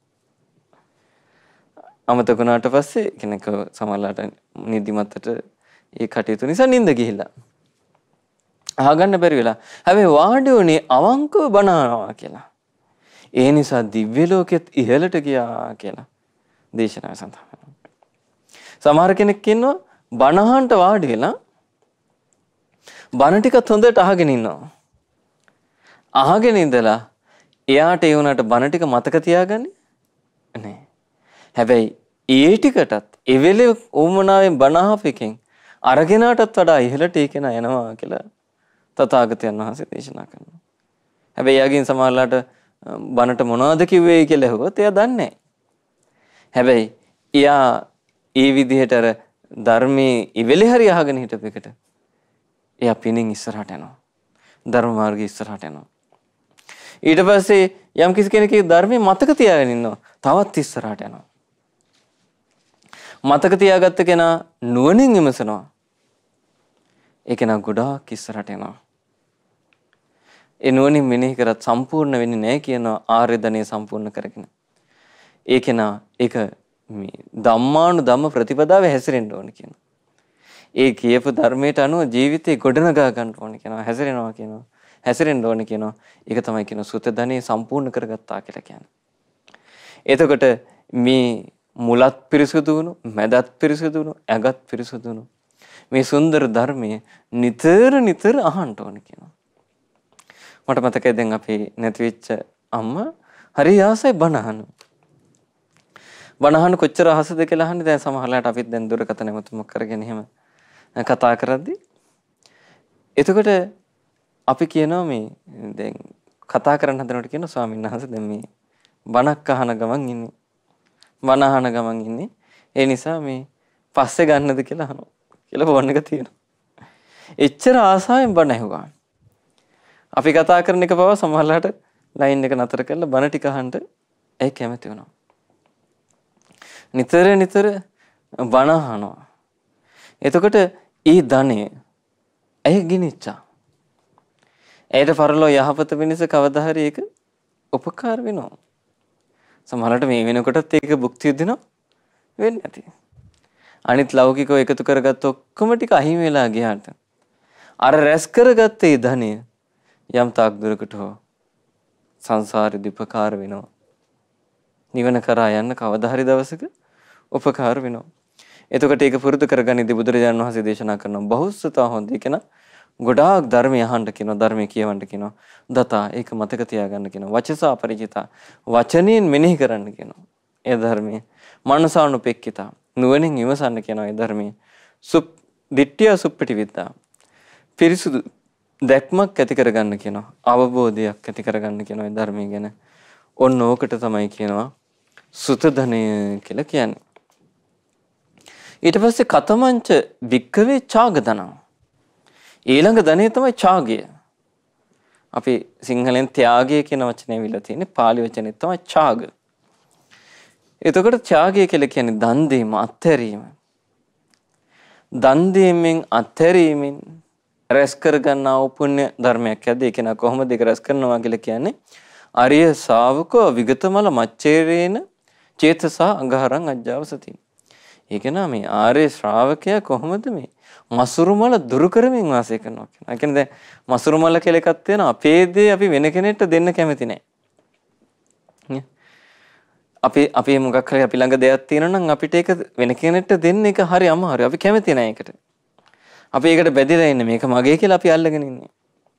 [SPEAKER 1] අමතක වුණාට පස්සේ කෙනෙක් සමහරලාට නිදිමතට ඒ කටයුතු නිසා නිින්ද ගිහිල්ලා. අහගන්න බැරි වෙලා. හැබැයි වාඩි වුණේ අවංකව බණ අහනවා කියලා. ඒ නිසා දිව්‍ය ලෝකෙත් ඉහළට ගියා කියලා දේශනාව සඳහන් වෙනවා. සමහර කෙනෙක් ඉන්නවා බණ අහන්න වාඩි වෙලා බණ ටිකත් හොඳට අහගෙන ඉන්නවා. අහගෙන ඉඳලා එයාට ඒ වුණාට බණ ටික මතක තියාගන්නේ නැහැ. හැබැයි ඒ ටිකටත් ඒ වෙලේ ඕමනාවෙන් බණ අහපෙකින් අරගෙනාටත් වඩා ඉහළට ඒක යනවා කියලා තථාගතයන් වහන්සේ දේශනා කරනවා. හැබැයි යාගින් සමහරලාට බණට මොනවද කිව්වේ කියලා ඇහුවොත් එයා දන්නේ නැහැ. හැබැයි එයා ඒ විදිහට අර ධර්මයේ ඉවෙලේ හරි අහගෙන හිටපෙකට එයා පිනින් ඉස්සරහට යනවා. ධර්ම මාර්ගයේ ඉස්සරහට යනවා. ඊට පස්සේ යම් කිසි කෙනෙක්ගේ ධර්මයේ මතක තියාගෙන ඉන්නවා. තවත් ඉස්සරහට යනවා. මතක තියාගත්ත කෙනා නුවණින් විමසනවා. ඒ කෙනා ගොඩාක් ඉස්සරහට යනවා. ඒ නුවණින් මෙනෙහි කරත් සම්පූර්ණ වෙන්නේ නැහැ කියනවා ආර්ය ධනෙ සම්පූර්ණ කරගෙන. ඒ කෙනා ඒක මේ ධම්මානුධම්ම ප්‍රතිපදාවේ හැසිරෙන්න ඕන කියනවා. ඒ කියපු ධර්මයට අනුව ජීවිතේ ගොඩනගා ගන්න ඕන කියනවා. හැසිරෙනවා කියනවා. හැසිරෙන්න ඕන කියනවා. ඒක තමයි කියන සුත ධනෙ සම්පූර්ණ කරගත්තා කියලා කියන්නේ. එතකොට මේ මුලත් පිරිසුදු වුණු, මැදත් පිරිසුදු වුණු, ඇගත් පිරිසුදු වුණු මේ සුන්දර ධර්මයේ නිතර අහන්න ඕන කියනවා. මට මතකයි දැන් අපි නැති වෙච්ච අම්මා හරි ආසයි බණ අහන්න. බණ අහන්න කොච්චර ආසද කියලා අහන්නේ දැන් සමහරලාට අපිත් දැන් දුරකථන මතුමක් කරගෙන එහෙම කතා කරද්දී එතකොට අපි කියනවා මේ දැන් කතා කරන්න හදනකොට කියනවා ස්වාමීන් වහන්සේ දැන් මේ බණක් අහන ගමන් ඉන්නේ. බණ අහන ගමන් ඉන්නේ. ඒ නිසා මේ පස්සේ ගන්නද කියලා අහනවා. කියලා ෆෝන් එක තියෙනවා. එච්චර ආසාවෙන් බණ ඇහුවා. අපි කතා කරන එක පවා සමහරලාට ලයින් එක නතර කරලා බණ ටික අහන්න ඒ කැමති වෙනවා. නිතර බණ අහනවා. එතකොට ඊ ධනෙ ඇයි ගිනිච්චා? ඇයට පරලෝ යහපත වෙනස කවදා හරි ඒක උපකාර වෙනවා. සමහරවිට මේ වෙනකොටත් ඒක භුක්ති විඳිනවා වෙන්නේ නැති. අනිත් ලෞකිකව එකතු කරගත්ත ඔක්කොම ටික අහිමි වෙලා ගියාට අර රැස් කරගත්තේ ධනෙ යම් තාක් දුරකට හෝ සංසාරෙ දීපකාර වෙනවා. නිවන කරා යන්න කවදා හරි දවසක උපකාර වෙනවා. එතකොට ඒක පුරුදු කරගනිද්දී බුදුරජාණන් වහන්සේ දේශනා කරනවා බහුසුතා හොඳ කියන ගොඩාක් ධර්මය අහන්න කියනවා, ධර්මය කියවන්න කියනවා. දතා ඒක මතක තියාගන්න කියනවා. වචසා පරිචිතා වචනෙන් මෙනෙහි කරන්න කියනවා. ඒ ධර්මයේ මනසානුපෙක්කිතා නුවණින් විමසන්න කියනවා. ඒ ධර්මයේ දිට්ඨිය සුප්පටි විද්දා පිරිසුදු දැක්මක් ඇති කරගන්න කියනවා. අවබෝධයක් ඇති කරගන්න කියනවා ඒ ධර්මය ගැන. ඔන්න ඕකට තමයි කියනවා සුත ධනය කියලා කියන්නේ. ඊට පස්සේ කතමංච වික්කවේ ඡාග ධනං. ඊළඟ ධනය තමයි ඡාගය. අපි සිංහලෙන් ත්‍යාගය කියන වචනේ විලා තියෙන්නේ. පාලි වචනේ තමයි ඡාග. එතකොට ත්‍යාගය කියලා කියන්නේ දන් දීම, අත්හැරීම. දන් දීමෙන් අත්හැරීමෙන් රැස් කරගන්නා වූ පුණ්‍ය ධර්මයක් ඇද්ද? ඒක නා කොහොමද ඒක රැස් කරනවා කියලා කියන්නේ? අරිය ශාවකෝ විගතමල මච්චේරේන චේතසා අගහරං අජ්ජාවසති. ඒක නා මේ ආර්ය ශ්‍රාවකයා කොහොමද මේ මසුරු මල දුරු කරමින් වාසය කරනවා කියන. ඒ කියන්නේ දැන් මසුරු මල කියලා එකක් තියෙනවා. අපේ දේ අපි වෙන කෙනෙක්ට දෙන්න කැමති නැහැ. අපි මොකක් හරි අපි ළඟ දෙයක් තියෙනවා නම් අපිට ඒක වෙන කෙනෙක්ට දෙන්න එක හරි අමාරුයි. අපි කැමති නැහැ ඒකට. අපි ඒකට බැඳිලා ඉන්නේ. මේක මගේ කියලා අපි අල්ලගෙන ඉන්නේ.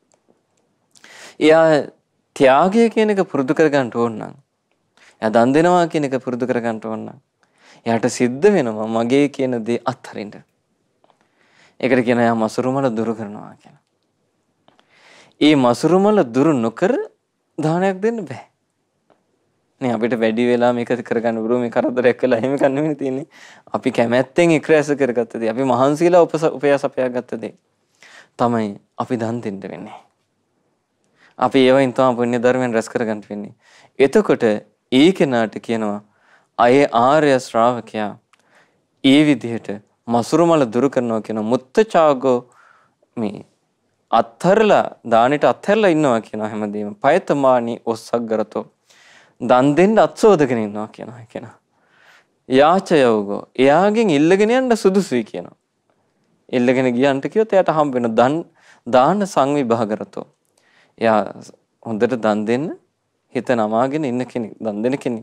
[SPEAKER 1] එයා ත්‍යාගය කියන එක පුරුදු කර ගන්න ඕන නම්, එයා දන් දෙනවා කියන එක පුරුදු කර ගන්න ඕන නම්, එයාට සිද්ධ වෙනවා මගේ කියන දේ අත්හරින්න. ඒකට කියන එයා මසුරුමල දුරු කරනවා කියලා. ඒ මසුරුමල දුරු නොකර දානයක් දෙන්න බෑ. නේ අපිට වැඩි වෙලා මේක කරගන්න බෑ. මේ කරදරයක් වෙලා එහෙම ගන්න වෙන්නේ තියෙන්නේ. අපි කැමැත්තෙන් ඉක්‍රෑස කරගත්ත දේ, අපි මහන්සිලා උපයාසපයා ගත්ත දේ තමයි අපි දන් දෙන්න වෙන්නේ. අපි ඒවෙන් තමයි පුණ්‍ය ධර්මයන් රැස් කරගන්න වෙන්නේ. එතකොට ඒ කෙනාට කියනවා අය ආර්ය ශ්‍රාවකයා ඒ විදිහට මසුරුමල දුරු කරනවා කියන මුත්තචාගෝ මේ අත්හැරලා දානෙට අත්හැරලා ඉන්නවා කියනවා හැමදේම. පයතමානි ඔස්සග්ගරතෝ දන් දෙන්න අත්සෝදගෙන ඉන්නවා කියනවා කියනවා. යාචයවගෝ එයාගෙන් ඉල්ලගෙන යන්න සුදුසුයි කියනවා. ඉල්ලගෙන ගියන්ට කිව්වොත් එයාට හම්බ වෙන දාන සංවිභාගරතෝ. එයා හොඳට දන් දෙන්න හිත නමාගෙන ඉන්න කෙනෙක්, දන් දෙන කෙනෙක්.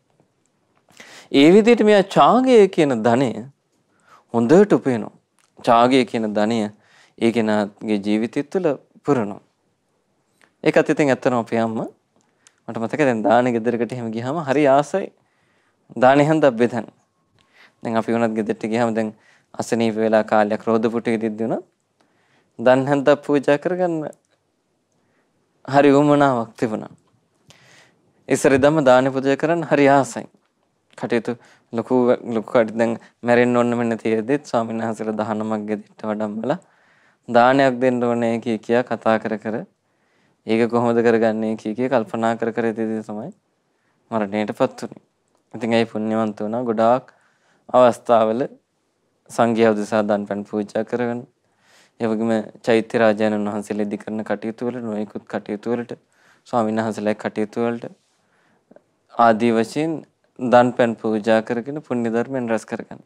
[SPEAKER 1] ඒ විදිහට මෙයා ඡාගය කියන ධනය හොඳට උපයනවා. ඡාගය කියන ධනය ඒ කෙනාගේ ජීවිතය තුළ පුරනවා. ඒකත් ඉතින් ඇත්තටම අපේ අම්මා මට මතකයි දැන් දානේ ගෙදරකට එහෙම ගියාම හරි ආසයි දානේ හන්දක් බෙදන්න. දැන් අපි වුණත් ගෙදරට ගියාම දැන් අසනීප වෙලා කාලයක් රෝද පුටුවේ දිද්දී උනත් දන් හන්දක් පූජා කරගන්න හරි උමනාවක් තිබුණා. ඉස්සරදම දානේ පූජා කරන්න හරි ආසයි. කටයුතු ලොකු කටි දැන් මැරෙන්න ඕන මෙන්න තියෙද්දිත් ස්වාමීන් වහන්සේලා 19ක් ගෙදරට වඩම්මලා දානයක් දෙන්න ඕනේ කිය කතා කර ඒක කොහොමද කරගන්නේ කිය කල්පනා කර ඉඳී තමයි මරණයටපත් උනේ. ඉතින් ඒ පුණ්‍යවන්ත වුණා. ගොඩාක් අවස්ථාවල සංඝයා උදෙසා දන් පැන් පූජා කරගෙන ඒ වගේම චෛත්‍ය රාජානන් වහන්සේලා ඉදි කරන කටයුතු වල නොයෙකුත් කටයුතු වලට ස්වාමීන් වහන්සේලා කටයුතු වලට ආදී වශයෙන් දන් පැන් පූජා කරගෙන පුණ්‍ය ධර්මෙන් රැස් කරගන්න.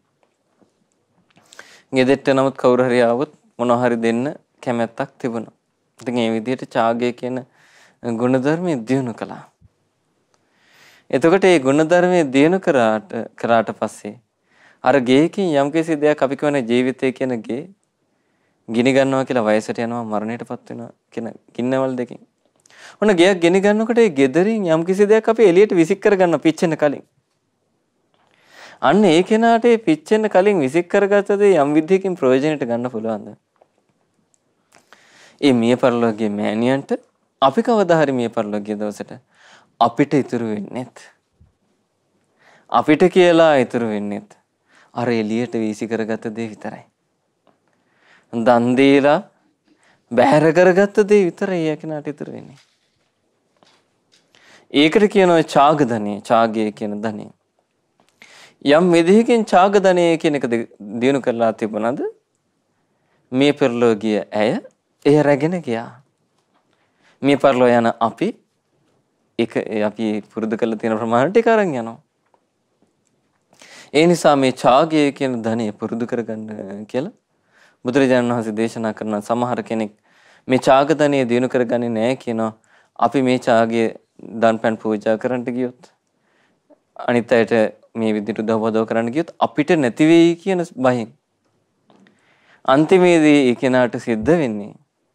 [SPEAKER 1] ගෙදෙට්ට නමුත් කවුරු හරි ආවොත් මොනවා හරි දෙන්න කැමැත්තක් තිබුණා. ඉතින් මේ විදිහට ඡාගය කියන ගුණධර්මය දියුණු කළා. එතකොට මේ ගුණධර්මය දියුණු කරාට පස්සේ අර ගේකින් යම්කිසි දෙයක් අපි කියන ජීවිතය කියන ගේ ගිනි ගන්නවා කියලා වයසට යනවා මරණයටපත් වෙනවා කියන කින්නවල දෙකෙන්. ඔන්න ගයක් ගෙනි ගන්නකොට ඒ ගෙදරින් යම්කිසි දෙයක් අපි එළියට විසික් කරගන්න පිච්චෙන්න කලින්. අන්න ඒ කෙනාට ඒ පිච්චෙන්න කලින් විසික් කරගත්ත දේ යම් විදිහකින් ප්‍රයෝජනෙට ගන්න පුළුවන්ද? ඒ මිය පරලෝකයේ මෑණියන්ට අපි කවදා හරි මිය පරලෝකයේ දවසට අපිට ඉතුරු වෙන්නේත් අපිට කියලා ඉතුරු වෙන්නේත් අර එළියට වීසි කරගත්ත දේ විතරයි. දන් දීලා බැහැර කරගත්ත දේ විතරයි ඒ කෙනාට ඉතුරු වෙන්නේ. ඒකට කියනවා ඡාග ධනෙ, ඡාගය කියන ධනෙ. යම් විදිහකින් ඡාග ධනෙ කියන එක දිනු කරලා තිබුණාද මේ පරලෝකීය ඇය එය රැගෙන ගියා. මේ පරලෝ යන අපි පුරුදු කරලා තියෙන ප්‍රමාණයට ඒක අරන් යනවා. ඒ නිසා මේ ඡාගය කියන ධනෙ පුරුදු කරගන්න කියලා බුදුරජාණන් වහන්සේ දේශනා කරන සමහර කෙනෙක් මේ ඡාග ධනෙ දිනු කරගන්නේ නැහැ කියනවා. අපි මේ ඡාගය දන් පැන් පූජා කරන්න ගියොත් අනිත් අයට මේ විදිහට උදව් කරන්න ගියොත් අපිට නැති වෙයි කියන බයෙන් අන්තිමේදී ඒ කෙනාට සිද්ධ වෙන්නේ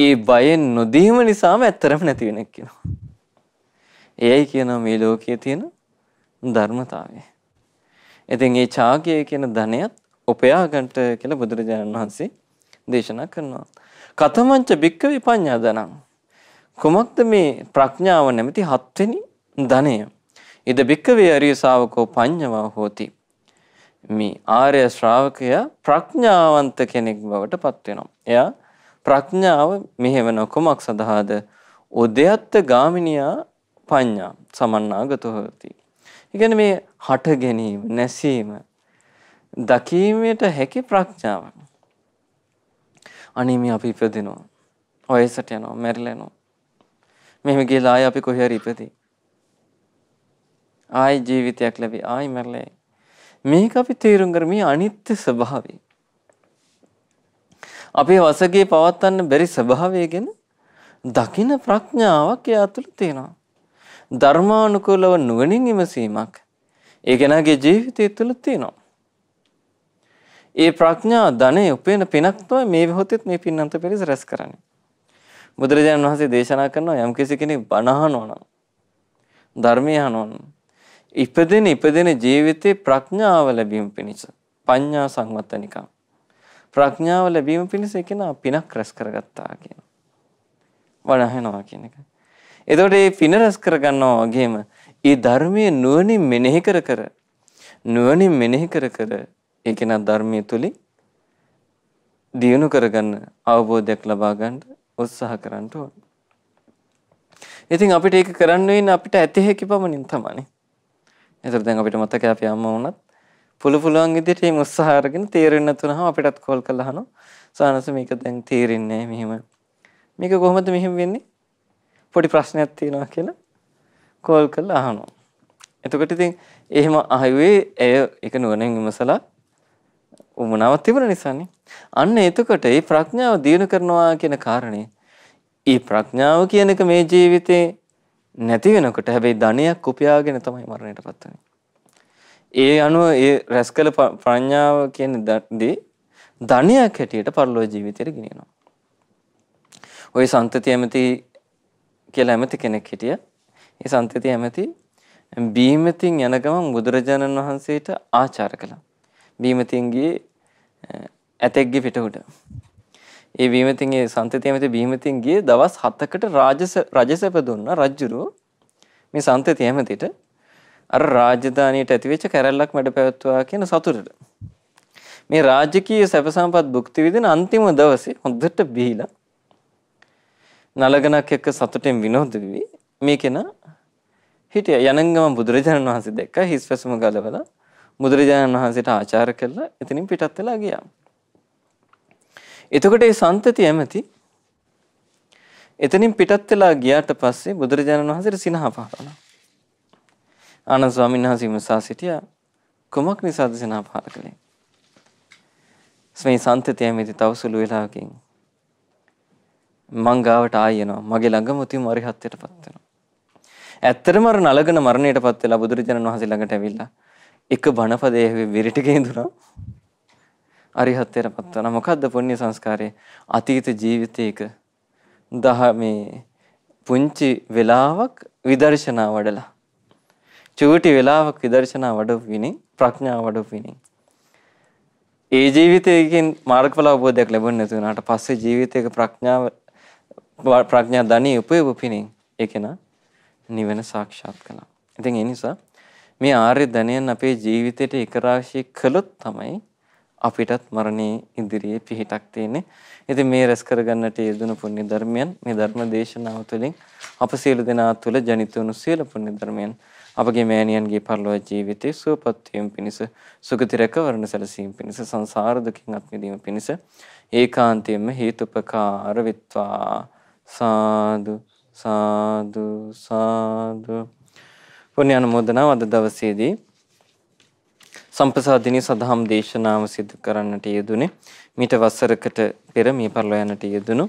[SPEAKER 1] ඒ බයෙන් නොදීම නිසාම ඇත්තරම නැති වෙන එක්කිනවා. එයයි කියනවා මේ ලෝකයේ තියෙන ධර්මතාවය. ඉතින් මේ ඡාගය කියන ධනයත් උපයා ගන්නට කියලා බුදුරජාණන් වහන්සේ දේශනා කරනවා. කතමංච භික්ඛවේ පඤ්ඤා ධනං. කුමක්ද මේ ප්‍රඥාව නැමැති හත්වෙනි ධනය? ඉද භික්ඛවේ අරිය ශාවකෝ පඤ්ඤවා හෝති. මේ ආර්ය ශ්‍රාවකයා ප්‍රඥාවන්ත කෙනෙක් බවට පත් වෙනවා. එයා ප්‍රඥාව මෙහෙවන කුමක් සඳහාද? උද්‍යත්ත ගාමිනියා පඤ්ඤා සමන්නාගතෝ හොති. ඒ කියන්නේ මේ හට ගැනීම, නැසීම දකීමට හැකි ප්‍රඥාව. අනේ මේ අපි ඉපදිනවා. වයසට යනවා, මැරිලා යනවා. මෙහෙම ගිහලා ආයි අපි කොහේ හරි ඉපදී. ආයි ජීවිතයක් ලැබී ආයි මැරලා. මේක අපි තේරුම් ගන්න මේ අනිත්‍ය ස්වභාවය. අපේ වසගේ පවත්වන්න බැරි ස්වභාවය ගැන දකින ප්‍රඥාවක් එයා තුළ තියෙනවා. ධර්මානුකූලව නුවණින් විමසීමක් ඒ කෙනාගේ ජීවිතය තුළ තියෙනවා. ඒ ප්‍රඥා ධනෙ උපේන පිනක් තමයි මේ මොහොතේත් මේ පින්නන්ත පෙරස් රැස් කරන්නේ. බුදුරජාණන් වහන්සේ දේශනා කරනවා යම් කෙනෙක් බණ අහනවා නම් ධර්මය අහනවා නම් ඉපදෙන ජීවිතේ ප්‍රඥාව ලැබීම පිණිස පඤ්ඤා සංවත්තනිකා ප්‍රඥාව ලැබීම පිණිස කෙනා පිනක් රැස් කරගත්තා කියන බණ අහනවා කියන එක. එතකොට මේ පින රැස් කරගන්නවා වගේම ඒ ධර්මයේ නුවණින් මෙනෙහි කර ඒ කෙනා ධර්මයේ තුලින් දියුණු කරගන්න අවබෝධයක් ලබා ගන්න උත්සාහ කරන්න ඕන. ඉතින් අපිට ඒක කරන්න වෙන්නේ අපිට ඇති හැකි පමණින් තමයි. ඒතර දැන් අපිට මතකයි අපි අම්මා වුණත් පුළුවන් විදිහට මේ උත්සාහ අරගෙන තේරෙන්නේ නැතුනම අපිටත් කෝල් කරලා අහනවා. සානස මේක දැන් තේරෙන්නේ නැහැ මෙහෙම. මේක කොහොමද මෙහෙම වෙන්නේ? පොඩි ප්‍රශ්නයක් තියෙනවා කියලා කෝල් කරලා අහනවා. එතකොට ඉතින් එහෙම අහුවේ ඒක නුවණින් විමසලා උමනාවක් තිබුණ නිසානේ. අන්න එතකොට මේ ප්‍රඥාව දියුණු කරනවා කියන කාරණේ මේ ප්‍රඥාව කියන එක මේ ජීවිතේ නැති වෙනකොට හැබැයි ධනයක් උපයාගෙන තමයි මරණයටපත් වෙන්නේ. ඒ අනුව ඒ රැස්කල ප්‍රඥාව කියන දේ ධනයක් හැටියට පරලෝක ජීවිතයට ගෙනියනවා. ওই සන්තති ඇමති කියලා ඇමති කෙනෙක් හිටියා. ඒ සන්තති ඇමති බීමතින් යන ගමන් බුදුරජාණන් වහන්සේට ආචාර කළා. බීමතින් ගියේ ඇතෙක්ගේ පිට උඩ. ඒ බීමතින් ඒ සන්තති ඇමති බීමතින් ගියේ දවස් 7කට රජසැප දුන්නා රජුරෝ මේ සන්තති ඇමතිට අර රාජධානියට ඇතිවෙච්ච කැරැල්ලක් මැඩ පැවැත්වුවා කියන සතුටට. මේ රාජකීය සැප සම්පත් භුක්ති විඳින අන්තිම දවසේ හොඳට බීලා නලගණක් එක්ක සතුටෙන් විනෝද වෙවි මේ කෙනා හිටියා. යනංගම බුදුරජාණන් වහන්සේ දැක්කා. හිස් වැසුම ගලවලා බුදුරජාණන් වහන්සේට ආචාර කළා. එතනින් පිටත් වෙලා ගියා. එතකොට මේ සන්තති ඇමති එතනින් පිටත් වෙලා ගියාට පස්සේ බුදුරජාණන් වහන්සේට සිනහ පහළනවා. ආනන්ද ස්වාමීන් වහන්සේ විමසා සිටියා කුමක් නිසාද සිනහ පහළ කළේ? මේ සන්තති ඇමති තවසුළු වෙලාවකින් මං ගාවට ආයෙනවා. මගේ ළඟම උතුම් අරිහත්ත්වයටපත් වෙනවා. ඇත්තටම අර නලගන මරණයටපත් වෙලා බුදුරජාණන් වහන්සේ ළඟට ඇවිල්ලා එක බණපදයේ විරිටිගේ ඉඳුණා. අරිහත්ත්වයටපත් වුණා. මොකද්ද පුණ්‍ය සංස්කාරය? අතීත ජීවිතයක මේ පුංචි වෙලාවක් විදර්ශනා වඩලා චූටි වෙලාවක් විදර්ශනා වඩපු විනේ ප්‍රඥාව වඩපු විනේ ඒ ජීවිතයකින් මාර්ගඵල අවබෝධයක් ලැබුණ නැති වුණාට පස්සේ ජීවිතයක ප්‍රඥා ධනිය උපයපු පිණින් ඒක න නිවන සාක්ෂාත් කළා. ඉතින් ඒ නිසා මේ ආර්ය ධනයන් අපේ ජීවිතයට එක රාශිය කළොත් තමයි අපිටත් මරණයේ ඉදිරියේ පිහිටක් තියෙන්නේ. ඉතින් මේ රැස් කරගන්නට යෙදුණු පුණ්‍ය ධර්මයන් මේ ධර්ම දේශනාව තුළින් අප සියලු දෙනා තුළ ජනිත වුණු සියලු පුණ්‍ය ධර්මයන් අපගේ මෑණියන්ගේ පරලෝක ජීවිතයේ සුවපත් වීම පිණිස සුගති රැකවරණ සැලසීම පිණිස සංසාර දුකින් අත් මිදීම පිණිස ඒකාන්තයෙන්ම හේතුපකාර වෙත්වා. සාදු සාදු සාදු. පුණ්‍ය අනුමෝදනාව අද දවසේදී සම්පසාදිනී සදහම් දේශනාව සිදු කරන්නට යෙදුනේ මීට වසරකට පෙර මේ පරලෝ යන්නට යෙදුණු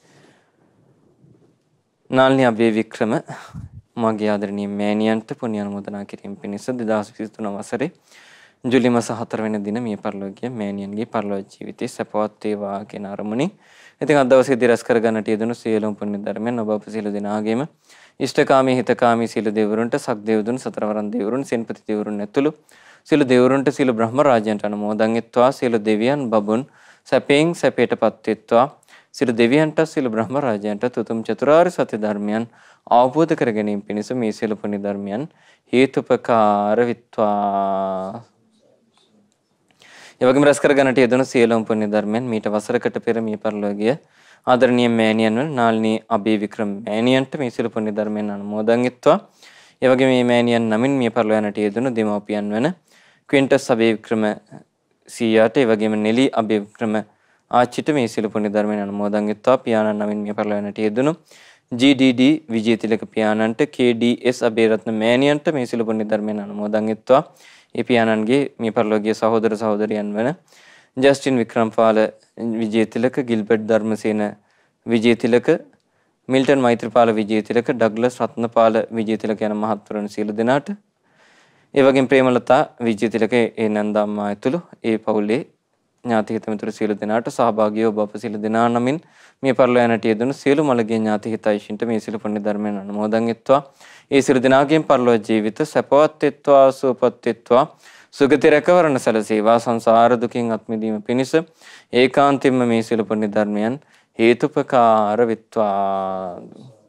[SPEAKER 1] නාල්නි අබේවික්‍රම මගේ ආදරණීය මෑණියන්ට පුණ්‍ය අනුමෝදනා කිරීම පිණිස 2023 වසරේ ජූලි මාස 4 වෙනි දින මේ පරලෝකීය මෑණියන්ගේ පරලෝක ජීවිතයේ සපවත් වේවා කියන අරමුණින් ඉතින් අද දවසේදී රැස් කරගන්නට යෙදුණු සියලුම පුණ්‍ය ධර්මයන් ඔබ අප සියලු දෙනාගේම ඉෂ්ඨකාමී හිතකාමී සියලු දෙවිවරුන්ට සක්දේවතුන් සතරවරන් දෙවිවරුන් සෙන්පති දෙවිවරුන් ඇතුළු සියලු දෙවිවරුන්ට සියලු බ්‍රහ්ම රාජ්‍යයන්ට අනුමෝදන් වෙත්වා සියලු දෙවියන් බබුන් සැපයෙන් සැපයටපත් වෙත්වා සියලු දෙවියන්ට සියලු බ්‍රහ්ම රාජ්‍යයන්ට තුතුම් චතුරාර්ය සත්‍ය ධර්මයන් අවබෝධ කර ගැනීම පිණිස මේ සියලු පුණ්‍ය ධර්මයන් හේතුපකාර විත්වා. එවැගේම රැස් කරගන්නට යෙදුණු සියලුම පුණ්‍ය ධර්මයන් මීට වසරකට පෙර මිය පරලෝකීය ආදරණීය මෑණියන් වන නාලිනී අබේවික්‍රම මෑණියන්ට මේ සියලු පුණ්‍ය ධර්මයන් අනුමෝදන් වෙත්වා. එවැගේම මේ මෑණියන් නමින් මිය පරලෝ යන්නට යෙදුණු දෙමව්පියන් වන ක්වින්ටස් අබේවික්‍රම සීයාට එවැගේම නෙලි අබේවික්‍රම ආච්චිට මේ සියලු පුණ්‍ය ධර්මයන් අනුමෝදන් වෙත්වා. පියාණන් නමින් මිය පරලෝ යන්නට යෙදුණු GDD විජේතිලක පියාණන්ට KDS අබේරත්න මෑණියන්ට මේ සියලු පුණ්‍ය ධර්මයන් අනුමෝදන් වෙත්වා. ඒ පියාණන්ගේ මිය පරලෝකීය සහෝදර සහෝදරියන් වන Justin Wickrampala Wijethilaka, Gilbert Dharmasena Wijethilaka, Milton Maithripala Wijethilaka, Douglas Rathnapala Wijethilaka යන මහත්වරුන් සියලු දෙනාට, ඒ වගේම ප්‍රේමලතා විජේතිලක ඒ නන්දම්මා ඇතුළු ඒ පවුලේ ඥාති හිත මිතුරු සියලු දෙනාට සහභාගී ඔබ අප සියලු දෙනා නමින් මේ පරලෝ යන්නට යෙදුණු සියලු මළගිය ඥාති හිතයිෂින්ට මේ සියලු පුණ්‍ය ධර්මයන් අනුමෝදන් වෙත්වා. ඒ සියලු දෙනාගේම පරලෝ ජීවිත සැපවත් වෙත්වා, සුවපත් වෙත්වා, සුගති රැකවරණ සැලසේවා. සංසාර දුකින් අත් මිදීම පිණිස ඒකාන්තයෙන්ම මේ සියලු පුණ්‍ය ධර්මයන් හේතුපකාර වෙත්වා.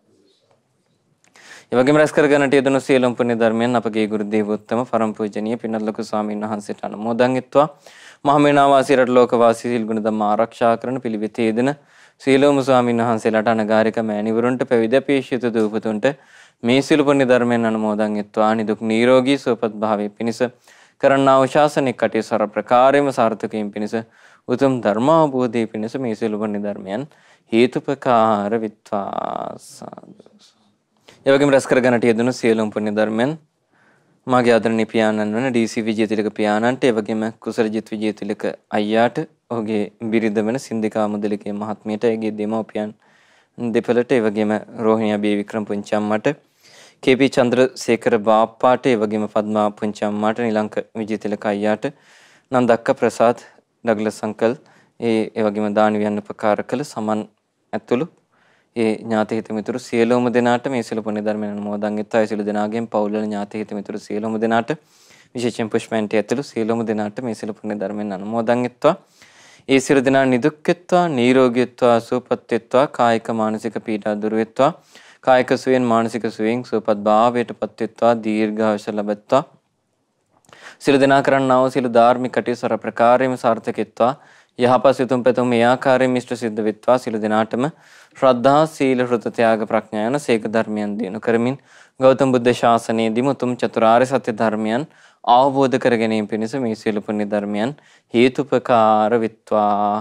[SPEAKER 1] ඒ වගේම රැස් කරගන්නට යෙදුණු සියලුම පුණ්‍ය ධර්මයන් අපගේ ගුරු දේවෝත්තම පරම පූජනීය පින්වත් ලොකු ස්වාමීන් වහන්සේට අනුමෝදන් වෙත්වා. මහමෙනා වාසී රට ලෝක වාසී සිල් ගුණ ධම්ම ආරක්ෂා කරන පිළිවෙතේ යෙදෙන සියලුම ස්වාමීන් වහන්සේලාට අනගාരിക මෑණිවරුන්ට පැවිදි අපේක්ෂිත දූපතුන්ට මේ සියලු පුණ්‍ය ධර්මයන් අනුමෝදන් වෙත්වා. නිදුක් නිරෝගී සුවපත් භාවයේ පිණිස කරන්නා වූ ශාසනික කටයුතු සර ප්‍රකාරයෙන්ම සාර්ථක වීම පිණිස උතුම් ධර්මාවබෝධයේ පිණිස මේ සියලු පුණ්‍ය ධර්මයන් හේතුපකාර විත්වා. ඒ වගේම රැස් කරගන්නට යෙදුණු සියලුම පුණ්‍ය ධර්මයන් මාගේ ආදරණීය පියාණන් වන DC විජේතිලක පියාණන්ට, ඒ වගේම කුසලජිත් විජේතිලක අයියාට, ඔහුගේ බිරිඳ වන සින්දිකා මුදලිකේ මහත්මියට, එගේ දෙමව්පියන් දෙපළට, ඒ වගේම රෝහිණී අබේවික්‍රම පුංචි අම්මට, KP චන්ද්‍රසේකර බාප්පාට, ඒ වගේම පද්මා පුංචි අම්මාට, නිලංක විජේතිලක අයියාට, නන්දක්ක ප්‍රසාද් ඩග්ලස් අංකල්, ඒ වගේම දානවියන් උපකාර කළ සමන් ඇතුළු ඒ ඥාති හිත මිතුරු සියලුම දෙනාට මේ සියලු පුණ්‍ය ධර්මයන් අනුමෝදන් වෙත්වා. ඒ සියලු දෙනාගෙන් පවුල් වල ඥාති හිත මිතුරු සියලුම දෙනාට, විශේෂයෙන් පුෂ්පයන්ට ඇතුළු සියලුම දෙනාට මේ සියලු පුණ්‍ය ධර්මයන් අනුමෝදන් වෙත්වා. ඒ සියලු දෙනා නිදුක් වෙත්වා, නිරෝගී වෙත්වා, සුවපත් වෙත්වා, කායික මානසික පීඩා දුර වෙත්වා, කායික සුවයෙන් මානසික සුවයෙන් සුවපත් භාවයටපත් වෙත්වා, දීර්ඝායුෂ ලැබෙත්වා. සියලු දෙනා කරන්නා වූ සියලු ධාර්මික කටයුතු සර ප්‍රකාරයෙන්ම සාර්ථක වෙත්වා. යහපත් සිතුම් පැතුම් මේ ආකාරයෙන් ඉෂ්ට සිද්ධ වෙත්වා. සියලු දෙනාටම ශ්‍රද්ධා, සීල, වෘත, ත්‍යාග, ප්‍රඥා යන සීක ධර්මයන් දිනු කරමින් ගෞතම බුද්ධ ශාසනයේදීම උතුම් චතුරාර්ය සත්‍ය ධර්මයන් අවබෝධ කර ගැනීම පිණිස මේ සියලු පුණ්‍ය ධර්මයන් හේතුපකාර වෙත්වා.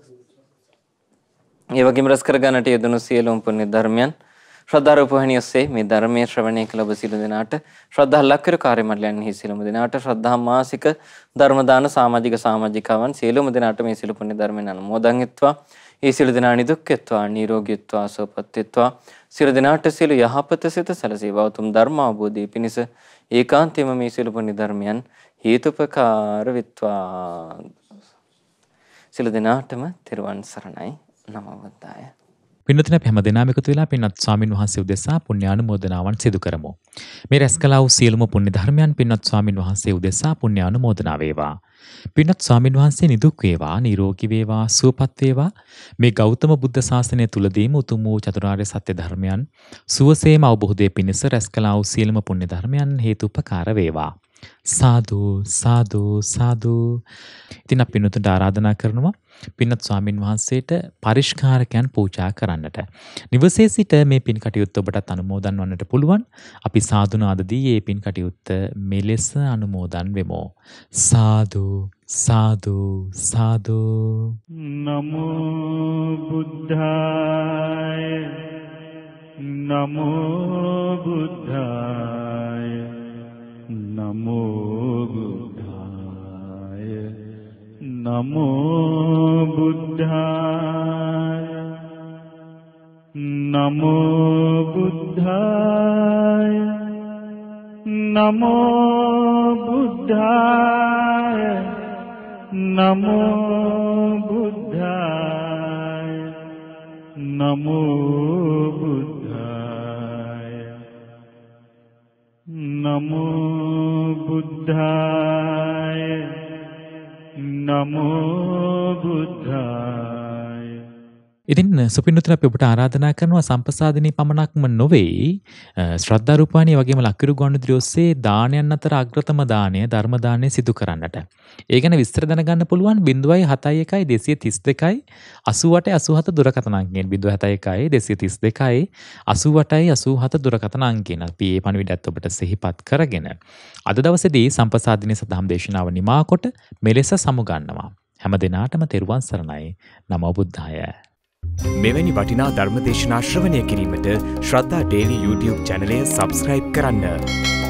[SPEAKER 1] ඒ වගේම රැස් කරගන්නට යෙදුණු සියලුම පුණ්‍ය ධර්මයන් ශ්‍රද්ධා රූපවාහිනිය ඔස්සේ මේ ධර්මයේ ශ්‍රවණය කළ ඔබ සියලු දෙනාට, ශ්‍රද්ධා ලක්කර කාර්යමණ්ඩලයන්හි සියලුම දෙනාට, ශ්‍රද්ධා මාසික ධර්ම දාන සමාජික සමාජිකාවන් සියලුම දෙනාට මේ සියලු පුණ්‍ය ධර්මයන් අනුමෝදන් වෙත්වා. ඒ සියලු දෙනා නිදුක් වෙත්වා, නිරෝගී වෙත්වා, සුවපත් වෙත්වා. සියලු දෙනාට සියලු යහපත සිත සැලසේවා. උතුම් ධර්ම අවබෝධයේ පිණිස ඒකාන්තයෙන්ම මේ සියලු පුණ්‍ය ධර්මයන් හේතුපකාර වෙත්වා. සියලු දෙනාටම තෙරුවන් සරණයි. නමෝ බුද්දාය.
[SPEAKER 2] පින්නතුන හැම දෙනාම එකතු වෙලා පින්වත් ස්වාමින් වහන්සේ උදෙසා පුණ්‍යානුමෝදනාවන් සිදු කරමු. මේ රැස් කළා වූ සියලුම පුණ්‍ය ධර්මයන් පින්වත් ස්වාමින් වහන්සේ උදෙසා පුණ්‍යානුමෝදනා වේවා. පින්වත් ස්වාමින් වහන්සේ නිදුක් වේවා, නිරෝගී වේවා, සුවපත් වේවා. මේ ගෞතම බුද්ධ ශාසනය තුලදීම උතුම් වූ චතුරාර්ය සත්‍ය ධර්මයන් සුවසේම අවබෝධයේ පිණිස රැස් කළා වූ සියලුම පුණ්‍ය ධර්මයන් හේතුපකාර වේවා. සාදු සාදු සාදු. ඉතින් අපි පින්නතුන්ට ආරාධනා කරනවා පින්වත් ස්වාමින් වහන්සේට පරිස්කාරකයන් පූජා කරන්නට. නිවසේ සිට මේ පින් කටයුත්ත ඔබටත් අනුමෝදන් වන්නට පුළුවන්. අපි සාදුනාදදී මේ පින් කටයුත්ත මෙලෙස අනුමෝදන් වෙමු. සාදු සාදු සාදු.
[SPEAKER 3] නමෝ බුද්ධාය නමෝ බුද්ධාය නමෝ බුද්ධාය නමෝ බුද්ධාය නමෝ බුද්ධාය නමෝ බුද්ධාය නමෝ බුද්ධාය නමෝ බුද්ධාය නමෝ බුද්ධාය නමෝ බුද්ධාය.
[SPEAKER 2] ඉතින් සුපින්දුතර අපි ඔබට ආරාධනා කරනවා සම්ප්‍රසාදිනී පමණක්ම නොවේ ශ්‍රද්ධා රූපාණී වගේම ලක්කිරු ගුවන්විදුලිය ඔස්සේ දානයන් අතර අග්‍රතම දානය ධර්ම දානය සිදු කරන්නට. ඒ ගැන විස්තර දැනගන්න පුළුවන් 071 232 88 87 දුරකථන අංකයෙන් 071 232 88 87 දුරකථන අංකයෙන් අපි මේ පණිවිඩයත් ඔබට සිහිපත් කරගෙන අද දවසේදී සම්ප්‍රසාදිනී සදහම් දේශනාව නිමා කොට මෙලෙස සමුගන්නවා. හැම දිනාටම තෙරුවන් සරණයි. නමෝ බුද්ධාය.
[SPEAKER 4] මෙවැනි වටිනා ධර්ම දේශනා ශ්‍රවණය කිරීමට ශ්‍රද්ධා ඩේලි YouTube චැනලය සබස්ක්‍රයිබ් කරන්න.